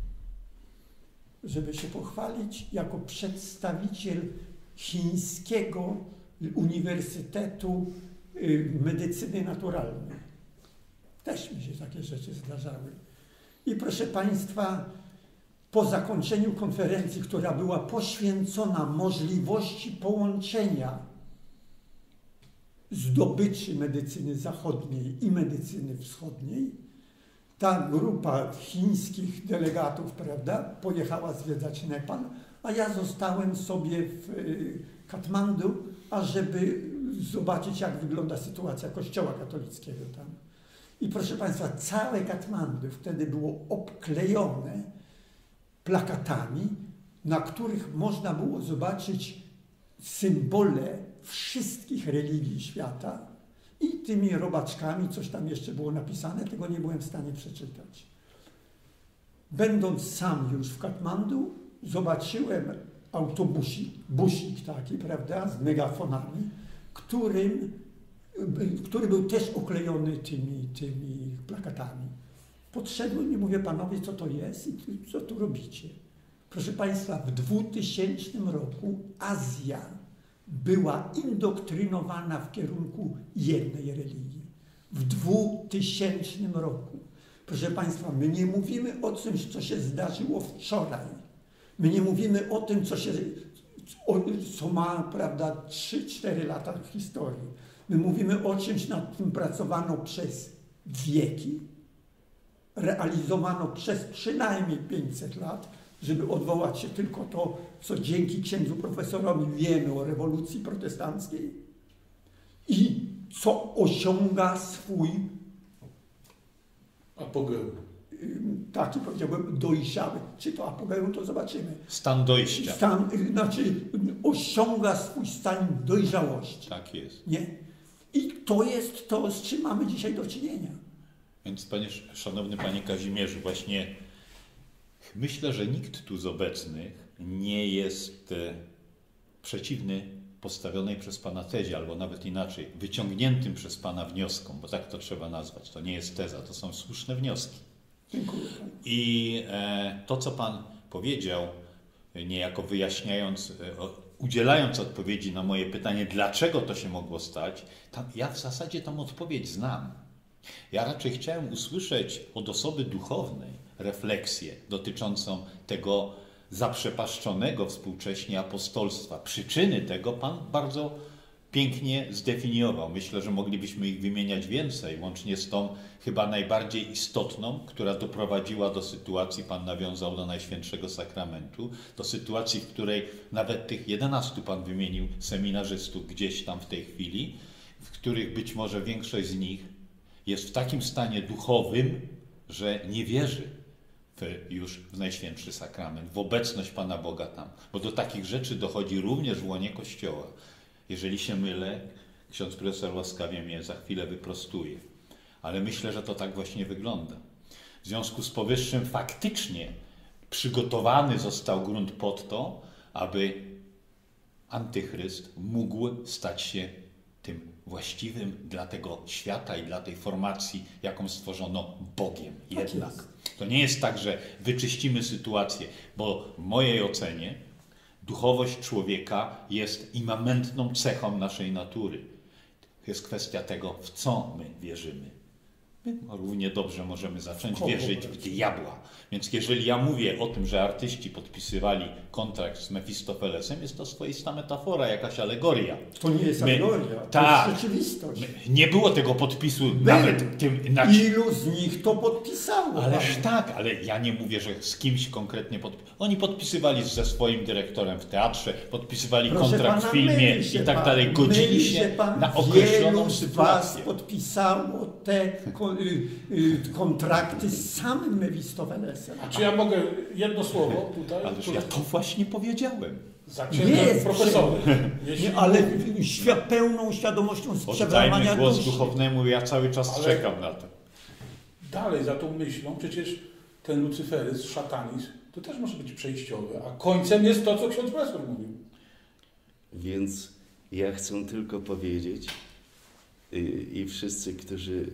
żeby się pochwalić jako przedstawiciel chińskiego Uniwersytetu Medycyny Naturalnej. Też mi się takie rzeczy zdarzały. I proszę Państwa, po zakończeniu konferencji, która była poświęcona możliwości połączenia zdobyczy medycyny zachodniej i medycyny wschodniej, ta grupa chińskich delegatów, prawda, pojechała zwiedzać Nepal, a ja zostałem sobie w Katmandu, ażeby zobaczyć, jak wygląda sytuacja Kościoła katolickiego tam. I proszę Państwa, całe Katmandu wtedy było obklejone plakatami, na których można było zobaczyć symbole wszystkich religii świata i tymi robaczkami, coś tam jeszcze było napisane, tego nie byłem w stanie przeczytać. Będąc sam już w Katmandu, zobaczyłem busik taki, prawda, z megafonami, który był też oklejony tymi plakatami. Podszedłem i mówię, panowie, co to jest i co tu robicie? Proszę Państwa, w 2000 roku Azja była indoktrynowana w kierunku jednej religii. W 2000 roku. Proszę Państwa, my nie mówimy o czymś, co się zdarzyło wczoraj. My nie mówimy o tym, co ma, prawda, 3-4 lata w historii. My mówimy o czymś, nad czym pracowano przez wieki, realizowano przez przynajmniej 500 lat, żeby odwołać się tylko to, co dzięki księdzu profesorowi wiemy o rewolucji protestanckiej. i co osiąga swój, Apogeum. taki powiedziałbym, dojrzały. Czy to apogeum, to zobaczymy. Stan dojścia. Znaczy osiąga swój stan dojrzałości. Tak jest. Nie? I to jest to, z czym mamy dzisiaj do czynienia. Więc szanowny panie Kazimierzu, właśnie myślę, że nikt tu z obecnych nie jest przeciwny postawionej przez pana tezie, albo nawet inaczej, wyciągniętym przez pana wnioskom, bo tak to trzeba nazwać. To nie jest teza, to są słuszne wnioski. Dziękuję. I to, co pan powiedział, niejako wyjaśniając, udzielając odpowiedzi na moje pytanie, dlaczego to się mogło stać, ja w zasadzie tą odpowiedź znam. Ja raczej chciałem usłyszeć od osoby duchownej refleksję dotyczącą tego zaprzepaszczonego współcześnie apostolstwa. Przyczyny tego pan bardzo pięknie zdefiniował. Myślę, że moglibyśmy ich wymieniać więcej, łącznie z tą chyba najbardziej istotną, która doprowadziła do sytuacji, pan nawiązał do Najświętszego Sakramentu, do sytuacji, w której nawet tych 11 pan wymienił seminarzystów gdzieś tam w tej chwili, w których być może większość z nich jest w takim stanie duchowym, że nie wierzy już w Najświętszy Sakrament, w obecność Pana Boga tam. Bo do takich rzeczy dochodzi również w łonie Kościoła. Jeżeli się mylę, ksiądz profesor łaskawie mnie za chwilę wyprostuje. Ale myślę, że to tak właśnie wygląda. W związku z powyższym faktycznie przygotowany został grunt pod to, aby antychryst mógł stać się tym właściwym dla tego świata i dla tej formacji, jaką stworzono, Bogiem jednak. To nie jest tak, że wyczyścimy sytuację, bo w mojej ocenie duchowość człowieka jest immamentną cechą naszej natury. Jest kwestia tego, w co my wierzymy. My równie dobrze możemy zacząć wierzyć w diabła. Więc jeżeli ja mówię o tym, że artyści podpisywali kontrakt z Mefistofelesem, jest to swoista metafora, jakaś alegoria. To nie jest alegoria, to tak, jest rzeczywistość. Nie było tego podpisu nawet tym... Ilu z nich to podpisało? Ależ tak, ale ja nie mówię, że z kimś konkretnie Oni podpisywali ze swoim dyrektorem w teatrze, podpisywali kontrakt w filmie i tak dalej. Godzili się na określoną sytuację. Was podpisało te kontrakty z samym Mefistofelesem. A czy ja mogę jedno słowo tutaj? Ależ ja to właśnie powiedziałem. Za księdzem profesorem. Ale pełną świadomością przełamania głos duszy. Duchownemu, ja cały czas czekam na to. Dalej za tą myślą, przecież ten lucyferyzm, szatanizm, to też może być przejściowe, a końcem jest to, co ksiądz profesor mówił. Więc ja chcę tylko powiedzieć i wszyscy, którzy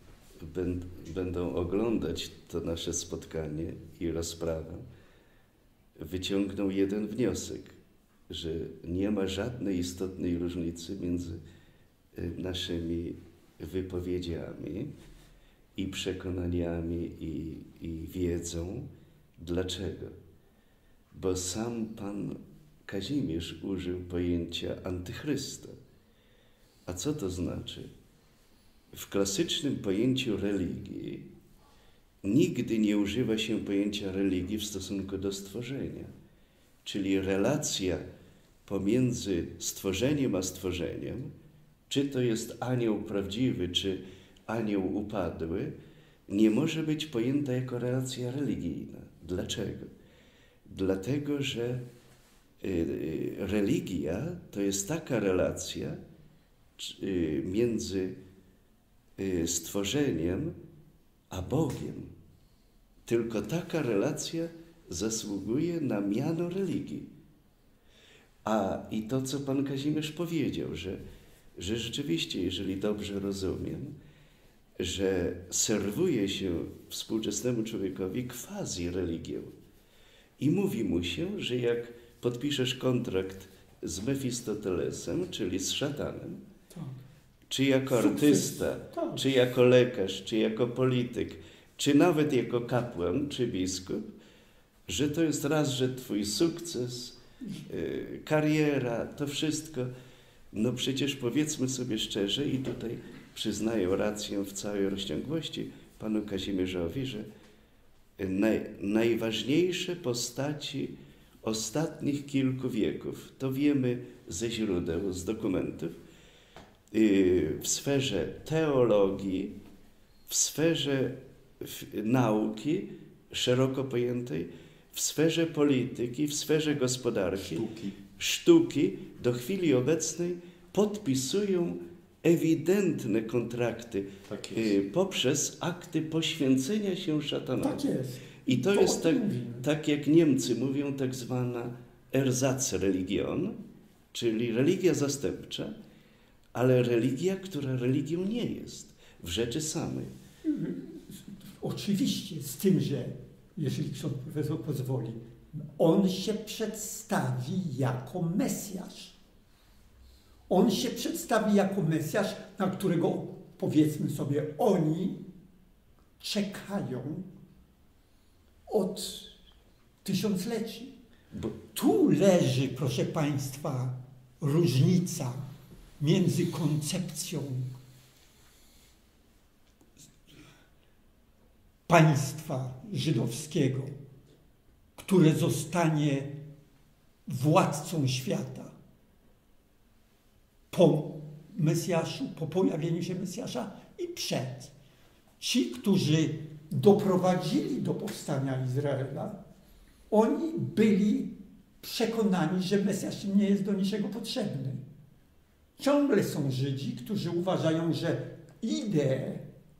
będą oglądać to nasze spotkanie i rozprawę, wyciągną jeden wniosek, że nie ma żadnej istotnej różnicy między naszymi wypowiedziami i przekonaniami i wiedzą. Dlaczego? Bo sam pan Kazimierz użył pojęcia antychrysta. A co to znaczy? W klasycznym pojęciu religii nigdy nie używa się pojęcia religii w stosunku do stworzenia. Czyli relacja pomiędzy stworzeniem a stworzeniem, czy to jest anioł prawdziwy, czy anioł upadły, nie może być pojęta jako relacja religijna. Dlaczego? Dlatego, że religia to jest taka relacja między stworzeniem a Bogiem. Tylko taka relacja zasługuje na miano religii. I to, co pan Kazimierz powiedział, że rzeczywiście, jeżeli dobrze rozumiem, że serwuje się współczesnemu człowiekowi quasi-religię i mówi mu się, że jak podpiszesz kontrakt z Mefistofelesem, czyli z szatanem, tak, czy jako artysta, tak, czy jako lekarz, czy jako polityk, czy nawet jako kapłan, czy biskup, że to jest raz, że twój sukces, kariera, to wszystko. No przecież powiedzmy sobie szczerze i tutaj przyznaję rację w całej rozciągłości panu Kazimierzowi, że najważniejsze postaci ostatnich kilku wieków, to wiemy ze źródeł, z dokumentów, w sferze teologii, w sferze nauki szeroko pojętej, w sferze polityki, w sferze gospodarki, sztuki do chwili obecnej podpisują ewidentne kontrakty poprzez akty poświęcenia się szatanowi. Tak jest. I to jest tak jak Niemcy mówią, tak zwana Ersatzreligion, czyli religia zastępcza, ale religia, która religią nie jest w rzeczy samej. Oczywiście, z tym, że jeśli ksiądz profesor pozwoli, on się przedstawi jako Mesjasz. On się przedstawi jako Mesjasz, na którego, powiedzmy sobie, oni czekają od tysiącleci. Tu leży, proszę Państwa, różnica między koncepcją państwa żydowskiego, które zostanie władcą świata po Mesjaszu, po pojawieniu się Mesjasza i przed. Ci, którzy doprowadzili do powstania Izraela, oni byli przekonani, że Mesjasz im nie jest do niczego potrzebny. Ciągle są Żydzi, którzy uważają, że ideę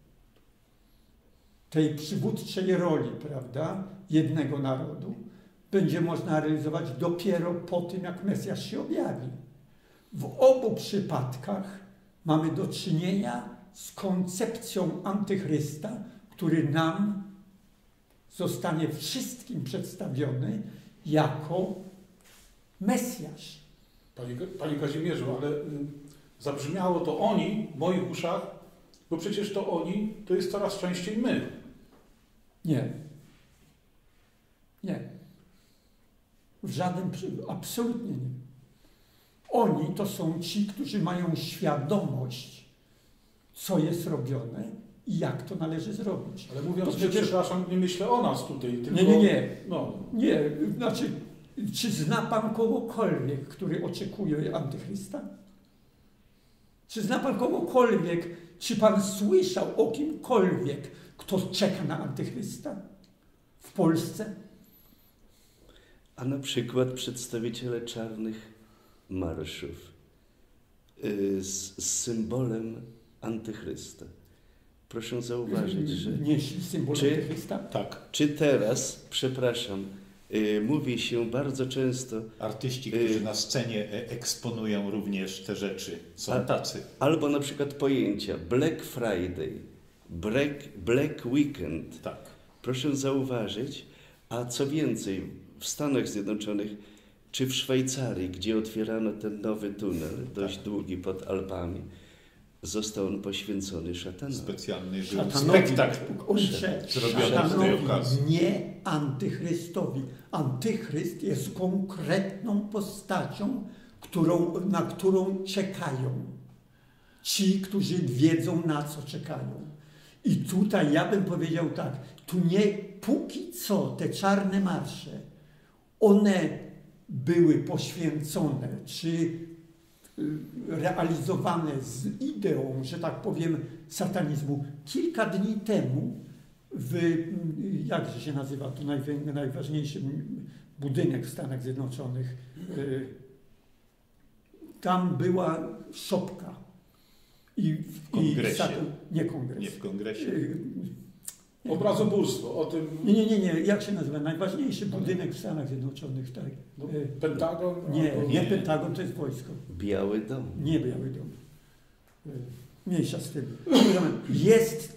tej przywódczej roli, prawda, jednego narodu będzie można realizować dopiero po tym, jak Mesjasz się objawi. W obu przypadkach mamy do czynienia z koncepcją antychrysta, który nam zostanie wszystkim przedstawiony jako Mesjasz. Panie Kazimierzu, ale zabrzmiało to oni w moich uszach, bo przecież to oni to jest coraz częściej my. Nie. Nie. W żaden, absolutnie nie. Oni to są ci, którzy mają świadomość, co jest robione i jak to należy zrobić. Ale mówiąc, że przepraszam, nie myślę o nas tutaj, tylko... Nie. No. Nie, znaczy, czy zna Pan kogokolwiek, który oczekuje antychrysta? Czy zna Pan kogokolwiek, czy Pan słyszał o kimkolwiek, kto czeka na antychrysta w Polsce? A na przykład przedstawiciele czarnych marszów z symbolem antychrysta. Proszę zauważyć, że... Nieśli symbol antychrysta? Tak. Czy teraz, przepraszam, mówi się bardzo często... Artyści, którzy na scenie eksponują również te rzeczy, są tacy. Albo na przykład pojęcia Black Friday, Black Weekend. Tak. Proszę zauważyć, a co więcej, w Stanach Zjednoczonych czy w Szwajcarii, gdzie otwierano ten nowy tunel, dość długi pod Alpami, został on poświęcony szatanowi. Specjalny spektakl zrobiony z tej okazji. Nie antychrystowi. Antychryst jest konkretną postacią, na którą czekają ci, którzy wiedzą, na co czekają. I tutaj ja bym powiedział tak, tu nie, póki co te czarne marsze, one były poświęcone, czy realizowane z ideą, że tak powiem, satanizmu. Kilka dni temu jakże się nazywa to najważniejszy budynek w Stanach Zjednoczonych, tam była szopka. W kongresie. Nie kongres. Nie w kongresie. Obrazobójstwo, o tym... Nie. Jak się nazywa? Najważniejszy budynek w Stanach Zjednoczonych, tak. No, Pentagon? Nie Pentagon, to jest wojsko. Biały Dom. Nie Biały Dom. Mniejsza z tym. Jest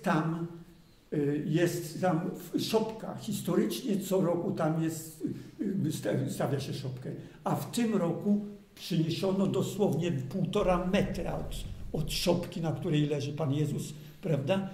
tam szopka. Historycznie co roku tam stawia się szopkę. A w tym roku przyniesiono dosłownie 1,5 metra od szopki, na której leży Pan Jezus, prawda?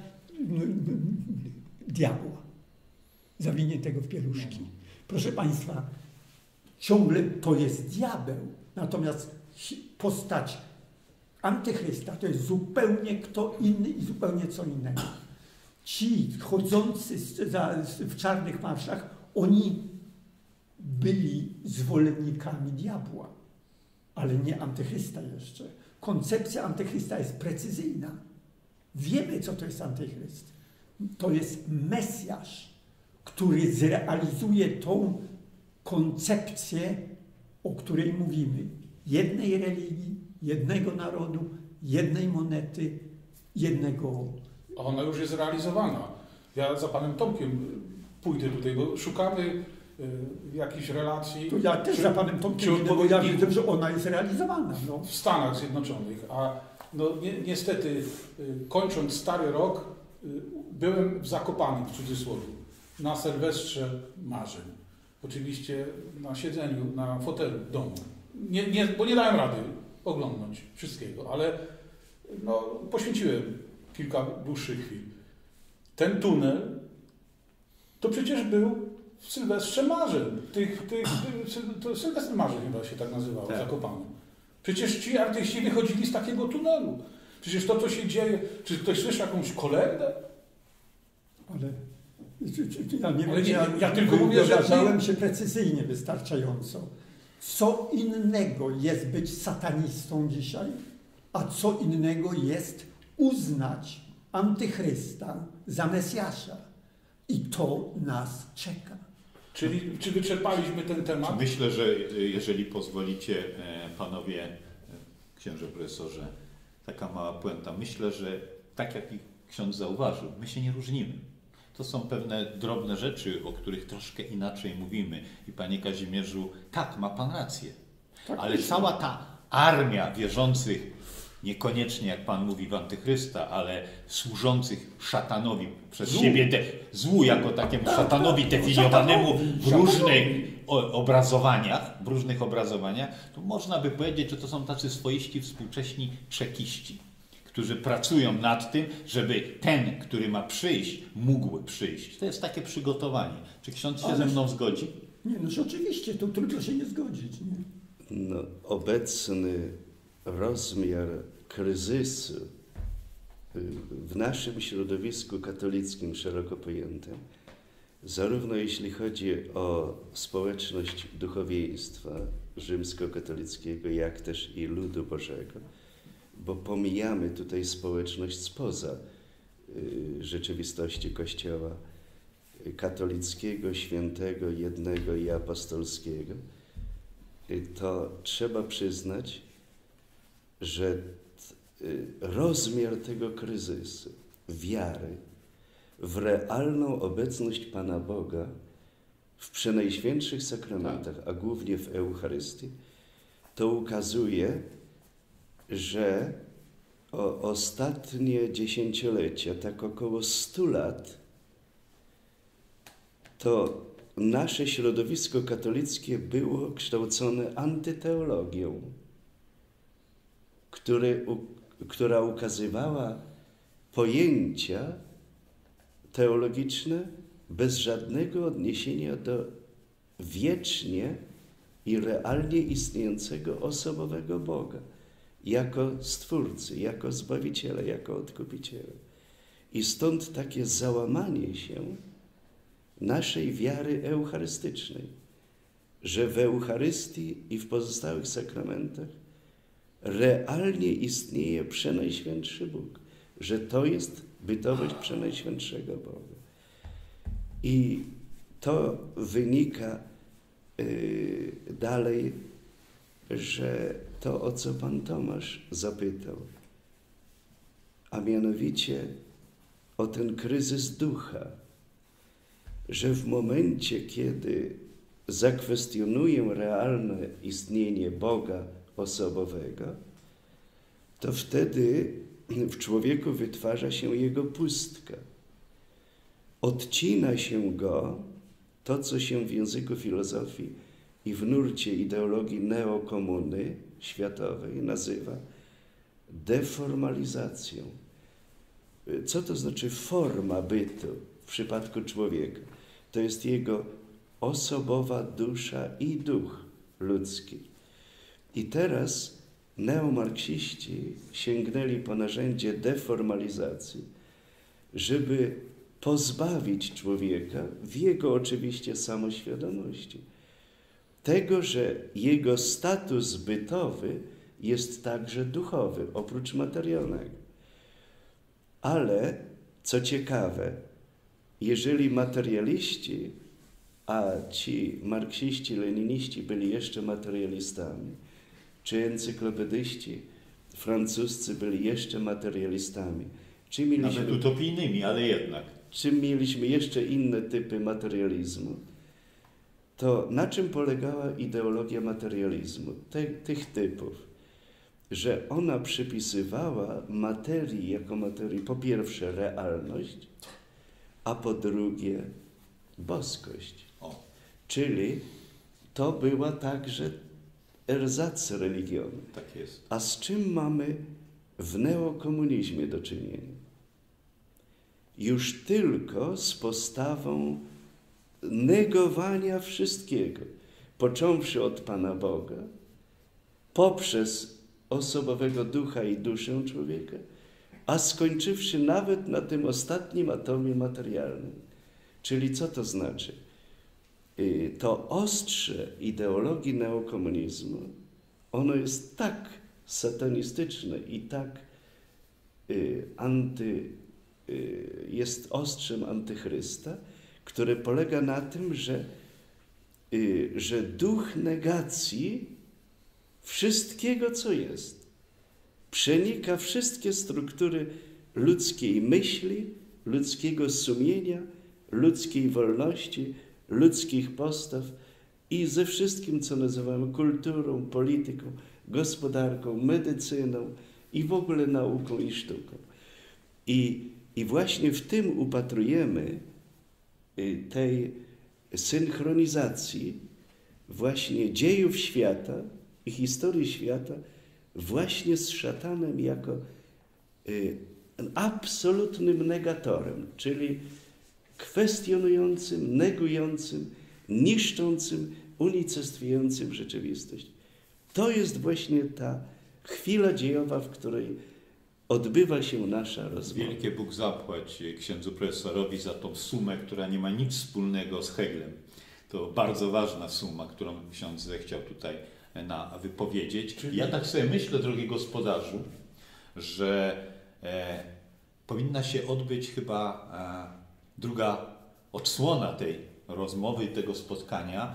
Diabła. Zawiniętego w pieluszki. Proszę Państwa, ciągle to jest diabeł. Natomiast postać antychrysta to jest zupełnie kto inny i zupełnie co innego. Ci chodzący w czarnych marszach, oni byli zwolennikami diabła, ale nie antychrysta jeszcze. koncepcja antychrysta jest precyzyjna. Wiemy, co to jest antychryst. To jest Mesjasz, który zrealizuje tą koncepcję, o której mówimy. Jednej religii, jednego narodu, jednej monety, jednego... A ona już jest realizowana. Ja za panem Tomkiem pójdę tutaj, bo szukamy jakichś relacji. To ja też za panem Tomkiem idę, bo ja widzę, że ona jest realizowana. No. W Stanach Zjednoczonych. A no, niestety, kończąc stary rok, byłem w Zakopanem, w cudzysłowie, na Sylwestrze marzeń. Oczywiście na siedzeniu, na fotelu w domu. Bo nie dałem rady oglądnąć wszystkiego, ale no, poświęciłem kilka dłuższych chwil. Ten tunel to przecież był w Sylwestrze marzeń. To Sylwestr marzeń chyba się tak nazywało, tak. Zakopanem. Przecież ci artyści wychodzili z takiego tunelu. Przecież to, co się dzieje, czy ktoś słyszy jakąś kolędę? Ale ja nie wiem, ja tylko mówię, że wyrażałem się precyzyjnie wystarczająco. Co innego jest być satanistą dzisiaj, a co innego jest uznać antychrysta za Mesjasza. I to nas czeka. Czyli czy wyczerpaliśmy ten temat? Myślę, że jeżeli pozwolicie, panowie, księże profesorze, taka mała puenta. Myślę, że tak jak i ksiądz zauważył, my się nie różnimy. To są pewne drobne rzeczy, o których troszkę inaczej mówimy. I panie Kazimierzu, tak, ma pan rację. Tak, ale cała ta armia wierzących, niekoniecznie jak pan mówi w antychrysta, ale służących szatanowi przez siebie, złu jako takiemu szatanowi definiowanemu w różnych obrazowaniach, to można by powiedzieć, że to są tacy swoiści współcześni czekiści, którzy pracują nad tym, żeby ten, który ma przyjść, mógł przyjść. To jest takie przygotowanie. Czy ksiądz się ze mną zgodzi? Nie, no oczywiście, to trudno się nie zgodzić. Nie? No, obecny rozmiar kryzysu w naszym środowisku katolickim szeroko pojętym, zarówno jeśli chodzi o społeczność duchowieństwa rzymskokatolickiego, jak też i ludu Bożego, bo pomijamy tutaj społeczność spoza rzeczywistości Kościoła katolickiego, świętego, jednego i apostolskiego, to trzeba przyznać, że rozmiar tego kryzysu, wiary w realną obecność Pana Boga w przenajświętszych sakramentach, a głównie w Eucharystii, to ukazuje, że ostatnie dziesięciolecia, tak około 100 lat, to nasze środowisko katolickie było kształcone antyteologią, która ukazywała pojęcia teologiczne bez żadnego odniesienia do wiecznie i realnie istniejącego osobowego Boga, jako Stwórcy, jako Zbawiciela, jako Odkupiciela. I stąd takie załamanie się naszej wiary eucharystycznej, że w Eucharystii i w pozostałych sakramentach realnie istnieje Przenajświętszy Bóg, że to jest bytowość Przenajświętszego Boga. I to wynika dalej, że to, o co Pan Tomasz zapytał, a mianowicie o ten kryzys ducha, że w momencie, kiedy zakwestionuję realne istnienie Boga osobowego, to wtedy w człowieku wytwarza się jego pustka. Odcina się go to, co się w języku filozofii i w nurcie ideologii neokomuny światowej nazywa deformalizacją. Co to znaczy forma bytu w przypadku człowieka? To jest jego osobowa dusza i duch ludzki. I teraz neomarksiści sięgnęli po narzędzie deformalizacji, żeby pozbawić człowieka w jego oczywiście samoświadomości tego, że jego status bytowy jest także duchowy, oprócz materialnego. Ale, co ciekawe, jeżeli materialiści, a ci marksiści, leniniści byli jeszcze materialistami, czy encyklopedyści francuscy byli jeszcze materialistami, czy mieliśmy, nawet utopijnymi, ale jednak. czy mieliśmy jeszcze inne typy materializmu, to na czym polegała ideologia materializmu, tych typów? Że ona przypisywała materii jako materii po pierwsze realność, a po drugie boskość. O. Czyli to była także ersatz religijny. Tak jest. A z czym mamy w neokomunizmie do czynienia? Już tylko z postawą negowania wszystkiego, począwszy od Pana Boga, poprzez osobowego ducha i duszę człowieka, a skończywszy nawet na tym ostatnim atomie materialnym. Czyli co to znaczy? To ostrze ideologii neokomunizmu, ono jest tak satanistyczne i tak jest ostrzem antychrysta, które polega na tym, że duch negacji wszystkiego, co jest, przenika wszystkie struktury ludzkiej myśli, ludzkiego sumienia, ludzkiej wolności, ludzkich postaw i ze wszystkim, co nazywamy kulturą, polityką, gospodarką, medycyną i w ogóle nauką i sztuką. I właśnie w tym upatrujemy tej synchronizacji właśnie dziejów świata i historii świata właśnie z szatanem jako absolutnym negatorem, czyli kwestionującym, negującym, niszczącym, unicestwiającym rzeczywistość. To jest właśnie ta chwila dziejowa, w której odbywa się nasza rozmowa. Wielkie Bóg zapłać księdzu profesorowi za tą sumę, która nie ma nic wspólnego z Heglem. To bardzo ważna suma, którą ksiądz zechciał tutaj wypowiedzieć. Ja tak sobie myślę, drogi gospodarzu, że powinna się odbyć chyba druga odsłona tej rozmowy, tego spotkania,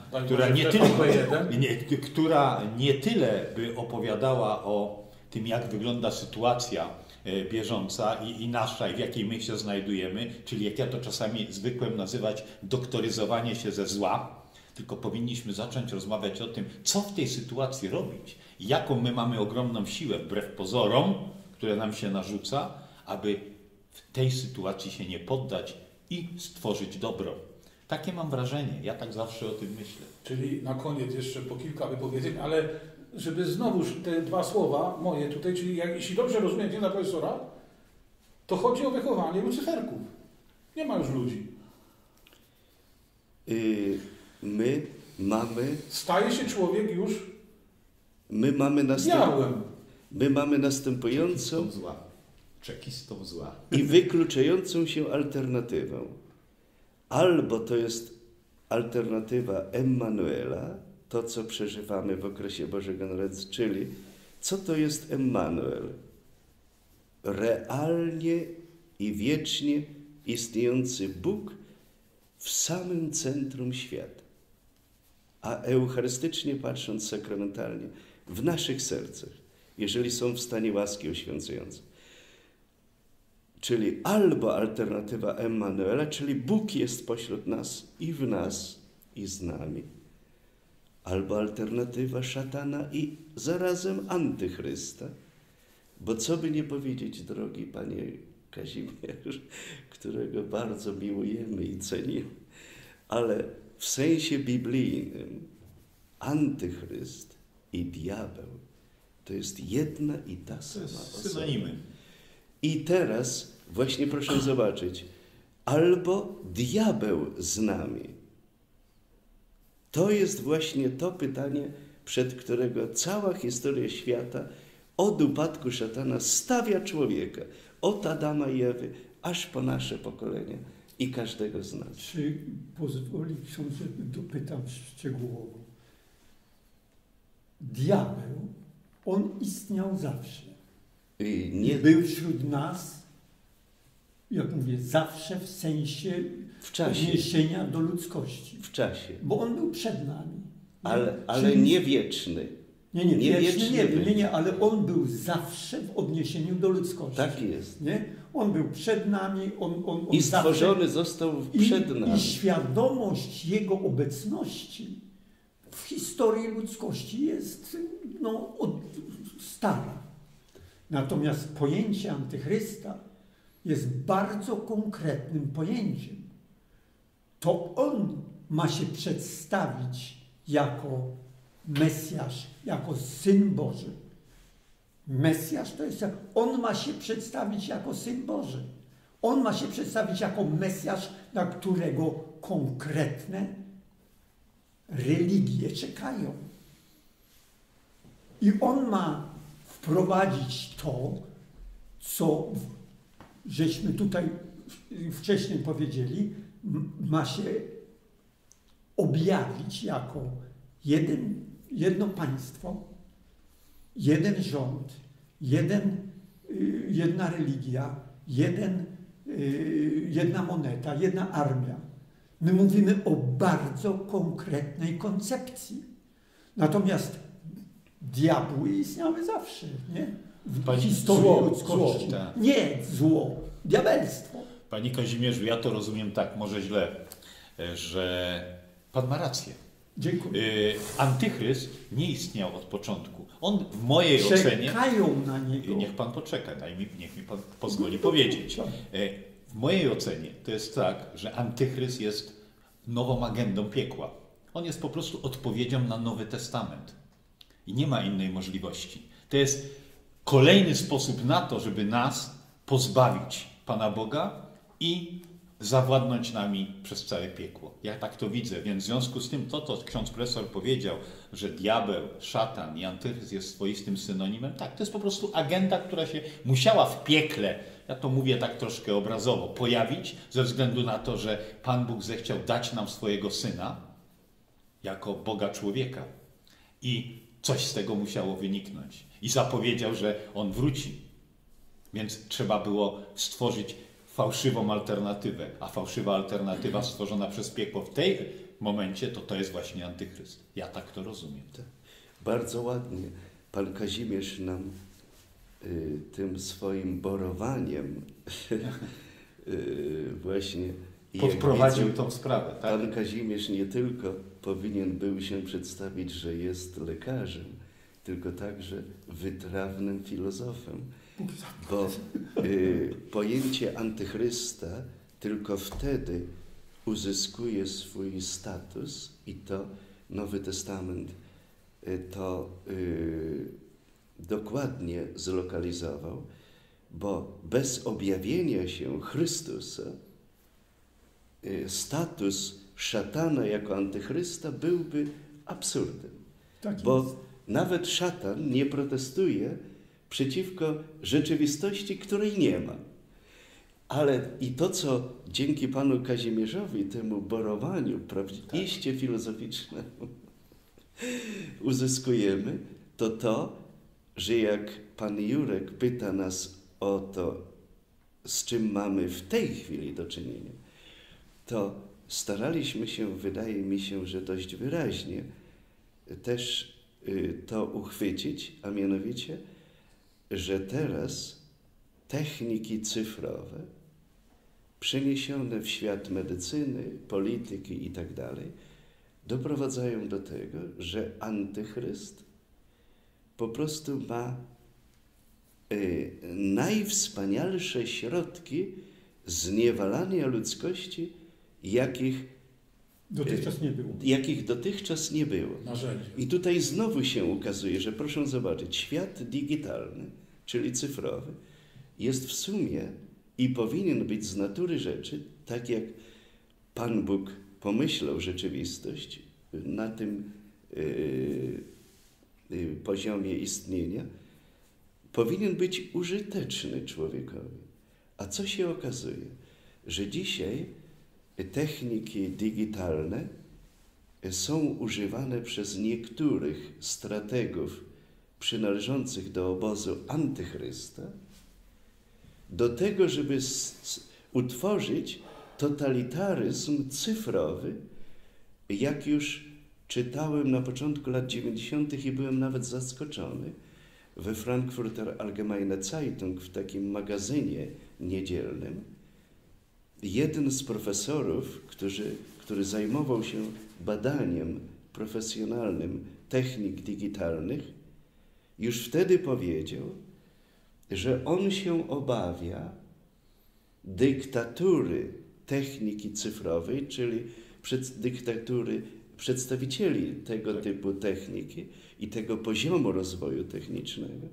która nie tyle by opowiadała o tym, jak wygląda sytuacja bieżąca i nasza, i w jakiej my się znajdujemy, czyli jak ja to czasami zwykłem nazywać doktoryzowanie się ze zła, tylko powinniśmy zacząć rozmawiać o tym, co w tej sytuacji robić, jaką my mamy ogromną siłę, wbrew pozorom, które nam się narzuca, aby w tej sytuacji się nie poddać i stworzyć dobro. Takie mam wrażenie, ja tak zawsze o tym myślę. Czyli na koniec jeszcze po kilka wypowiedzeń, ale żeby znowuż te dwa słowa moje tutaj, czyli jeśli dobrze rozumiem księdza profesora, to chodzi o wychowanie lucyferków. Nie ma już ludzi. My mamy... Staje się człowiek już białym. My mamy następującą czekistą zła i wykluczającą się alternatywę. Albo to jest alternatywa Emmanuela, to co przeżywamy w okresie Bożego Narodzenia, czyli co to jest Emmanuel? Realnie i wiecznie istniejący Bóg w samym centrum świata, a eucharystycznie patrząc sakramentalnie w naszych sercach, jeżeli są w stanie łaski oświęcającej. Czyli albo alternatywa Emmanuela, czyli Bóg jest pośród nas i z nami, albo alternatywa szatana i zarazem antychrysta. Bo co by nie powiedzieć, drogi panie Kazimierz, którego bardzo miłujemy i cenimy, ale w sensie biblijnym antychryst i diabeł to jest jedna i ta sama osoba. Synonimy. I teraz właśnie proszę zobaczyć, albo diabeł z nami. To jest właśnie to pytanie, przed którego cała historia świata od upadku szatana stawia człowieka. Od Adama i Ewy, aż po nasze pokolenia i każdego z nas. Czy pozwoli ksiądz, że dopytam szczegółowo? Diabeł On istniał zawsze. Nie, Był wśród nas, jak mówię, zawsze w sensie w czasie. odniesienia do ludzkości. W czasie. Bo on był przed nami. Ale Czyli- nie wieczny. Nie, wieczny nie był, był. ale on był zawsze w odniesieniu do ludzkości. Tak jest. Nie? On był przed nami, on I zawsze... stworzony został przed I nami. świadomość jego obecności w historii ludzkości jest stara. Natomiast pojęcie antychrysta jest bardzo konkretnym pojęciem. To on ma się przedstawić jako Mesjasz, jako Syn Boży. Mesjasz to jest, on ma się przedstawić jako Syn Boży. On ma się przedstawić jako Mesjasz, na którego konkretne religie czekają. I on ma wprowadzić to, co żeśmy tutaj wcześniej powiedzieli, ma się objawić jako jedno państwo, jeden rząd, jedna religia, jedna moneta, jedna armia. My mówimy o bardzo konkretnej koncepcji. Natomiast diabły istniały zawsze, nie? W historii zło, ludzkości. zło, tak. Nie zło, diabelstwo. Panie Kazimierzu, ja to rozumiem tak, może źle, że pan ma rację. Dziękuję. Antychryst nie istniał od początku. On w mojej ocenie... Czekają na niego. Niech pan poczeka, niech mi pan pozwoli powiedzieć. W mojej ocenie to jest tak, że antychryst jest nową agendą piekła. On jest po prostu odpowiedzią na Nowy Testament. I nie ma innej możliwości. To jest kolejny sposób na to, żeby nas pozbawić Pana Boga i zawładnąć nami przez całe piekło. Ja tak to widzę, więc w związku z tym to ksiądz profesor powiedział, że diabeł, szatan i antychryst jest swoistym synonimem. Tak, to jest po prostu agenda, która się musiała w piekle, ja to mówię tak troszkę obrazowo, pojawić ze względu na to, że Pan Bóg zechciał dać nam swojego Syna jako Boga człowieka. I coś z tego musiało wyniknąć. I zapowiedział, że On wróci. Więc trzeba było stworzyć fałszywą alternatywę. A fałszywa alternatywa stworzona przez piekło w tej momencie, to jest właśnie antychryst. Ja tak to rozumiem. Tak. Bardzo ładnie pan Kazimierz nam tym swoim borowaniem właśnie Podprowadził tą sprawę. Tak? Pan Kazimierz nie tylko powinien był się przedstawić, że jest lekarzem, tylko także wytrawnym filozofem. Bo pojęcie antychrysta tylko wtedy uzyskuje swój status i to Nowy Testament to dokładnie zlokalizował, bo bez objawienia się Chrystusa status szatana jako antychrysta byłby absurdem. Tak bo jest. nawet szatan nie protestuje przeciwko rzeczywistości, której nie ma. Ale i to, co dzięki panu Kazimierzowi, temu borowaniu iście filozoficznemu uzyskujemy, to, że jak pan Jurek pyta nas o to, z czym mamy w tej chwili do czynienia, to staraliśmy się, wydaje mi się, że dość wyraźnie też to uchwycić, a mianowicie, że teraz techniki cyfrowe przeniesione w świat medycyny, polityki i tak dalej doprowadzają do tego, że antychryst po prostu ma najwspanialsze środki zniewalania ludzkości, jakich dotychczas nie było. Narzędzie. I tutaj znowu się ukazuje, że proszę zobaczyć, świat digitalny, czyli cyfrowy, jest w sumie i powinien być z natury rzeczy, tak jak Pan Bóg pomyślał rzeczywistość na tym poziomie istnienia, powinien być użyteczny człowiekowi. A co się okazuje? Że dzisiaj techniki digitalne są używane przez niektórych strategów przynależących do obozu antychrysta, do tego, żeby utworzyć totalitaryzm cyfrowy, jak już czytałem na początku lat 90. i byłem nawet zaskoczony, we Frankfurter Allgemeine Zeitung, w takim magazynie niedzielnym, jeden z profesorów, który zajmował się badaniem profesjonalnym technik digitalnych, już wtedy powiedział, że on się obawia dyktatury techniki cyfrowej, czyli dyktatury przedstawicieli tego typu techniki i tego poziomu rozwoju technicznego,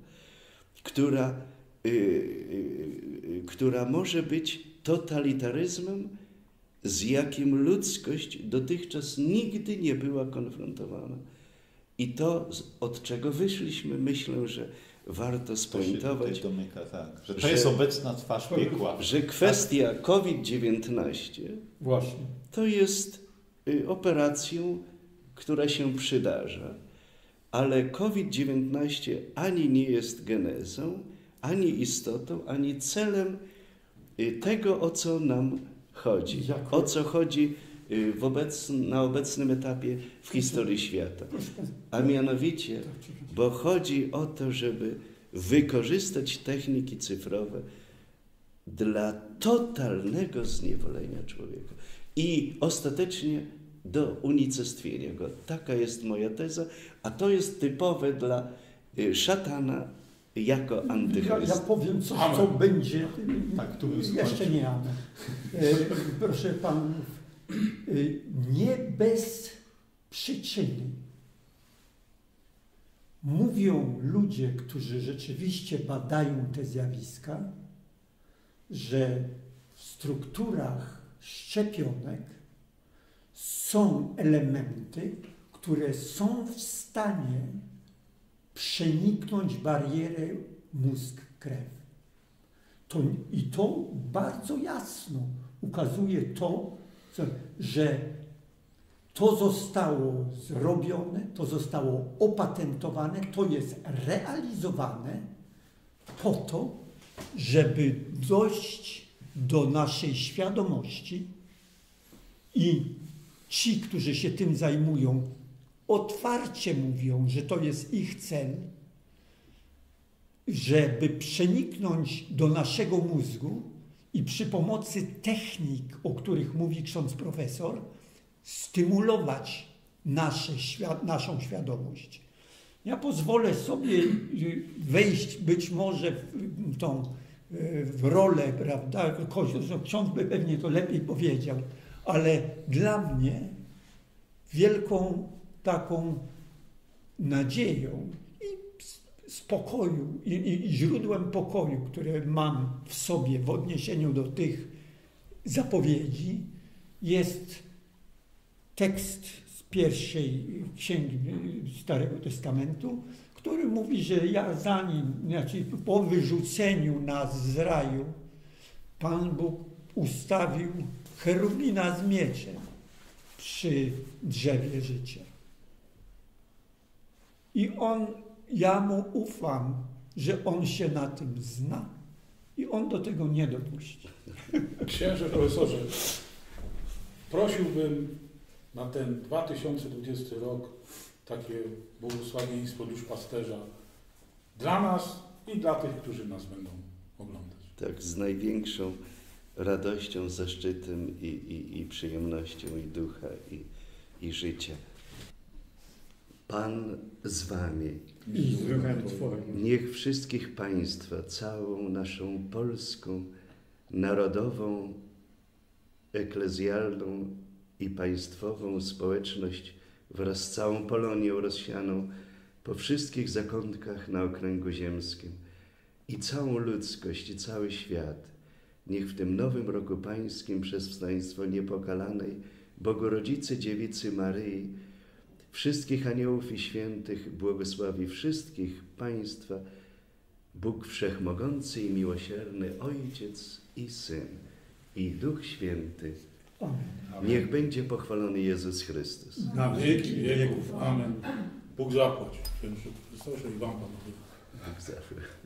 która może być totalitaryzmem, z jakim ludzkość dotychczas nigdy nie była konfrontowana. I to, od czego wyszliśmy, myślę, że warto spuentować, że to jest obecna twarz piekła. że kwestia COVID-19 właśnie to jest operacją, która się przydarza, ale COVID-19 ani nie jest genezą, ani istotą, ani celem tego, o co nam chodzi. O co chodzi na obecnym etapie w historii świata. A mianowicie, bo chodzi o to, żeby wykorzystać techniki cyfrowe dla totalnego zniewolenia człowieka i ostatecznie do unicestwienia go. Taka jest moja teza, a to jest typowe dla szatana jako antychryst. Ja powiem coś, co będzie. Tak, tu jeszcze nie amen. Proszę panów, nie bez przyczyny mówią ludzie, którzy rzeczywiście badają te zjawiska, że w strukturach szczepionek są elementy, które są w stanie przeniknąć barierę mózg-krew. I to bardzo jasno ukazuje to, że to zostało zrobione, to zostało opatentowane, to jest realizowane po to, żeby dojść do naszej świadomości i ci, którzy się tym zajmują, otwarcie mówią, że to jest ich cel, żeby przeniknąć do naszego mózgu i przy pomocy technik, o których mówi ksiądz profesor, stymulować naszą świadomość. Ja pozwolę sobie wejść być może w rolę, prawda, ksiądz by pewnie to lepiej powiedział, ale dla mnie wielką taką nadzieją i spokoju i źródłem pokoju, które mam w sobie w odniesieniu do tych zapowiedzi, jest tekst z pierwszej księgi Starego Testamentu, który mówi, że po wyrzuceniu nas z raju, Pan Bóg ustawił cherubina z mieczem przy drzewie życia. I ja mu ufam, że on się na tym zna i on do tego nie dopuści. Księże profesorze, prosiłbym na ten 2020 rok takie błogosławieństwo duszpasterza dla nas i dla tych, którzy nas będą oglądać. Tak, z największą radością, zaszczytem i przyjemnością i ducha i życia. Pan z wami. I z duchem Twoim. Niech wszystkich państwa, całą naszą polską, narodową, eklezjalną i państwową społeczność wraz z całą Polonią rozsianą po wszystkich zakątkach na okręgu ziemskim i całą ludzkość i cały świat, niech w tym nowym roku pańskim przez wstaństwo niepokalanej Bogorodzicy Dziewicy Maryi, wszystkich aniołów i świętych błogosławi wszystkich państwa Bóg Wszechmogący i Miłosierny, Ojciec i Syn i Duch Święty. Amen. Niech będzie pochwalony Jezus Chrystus. Na wieki wieków. Amen. Bóg zapłać. Księżycu Chrystusie i Wam, Panowie. Bóg zapłać.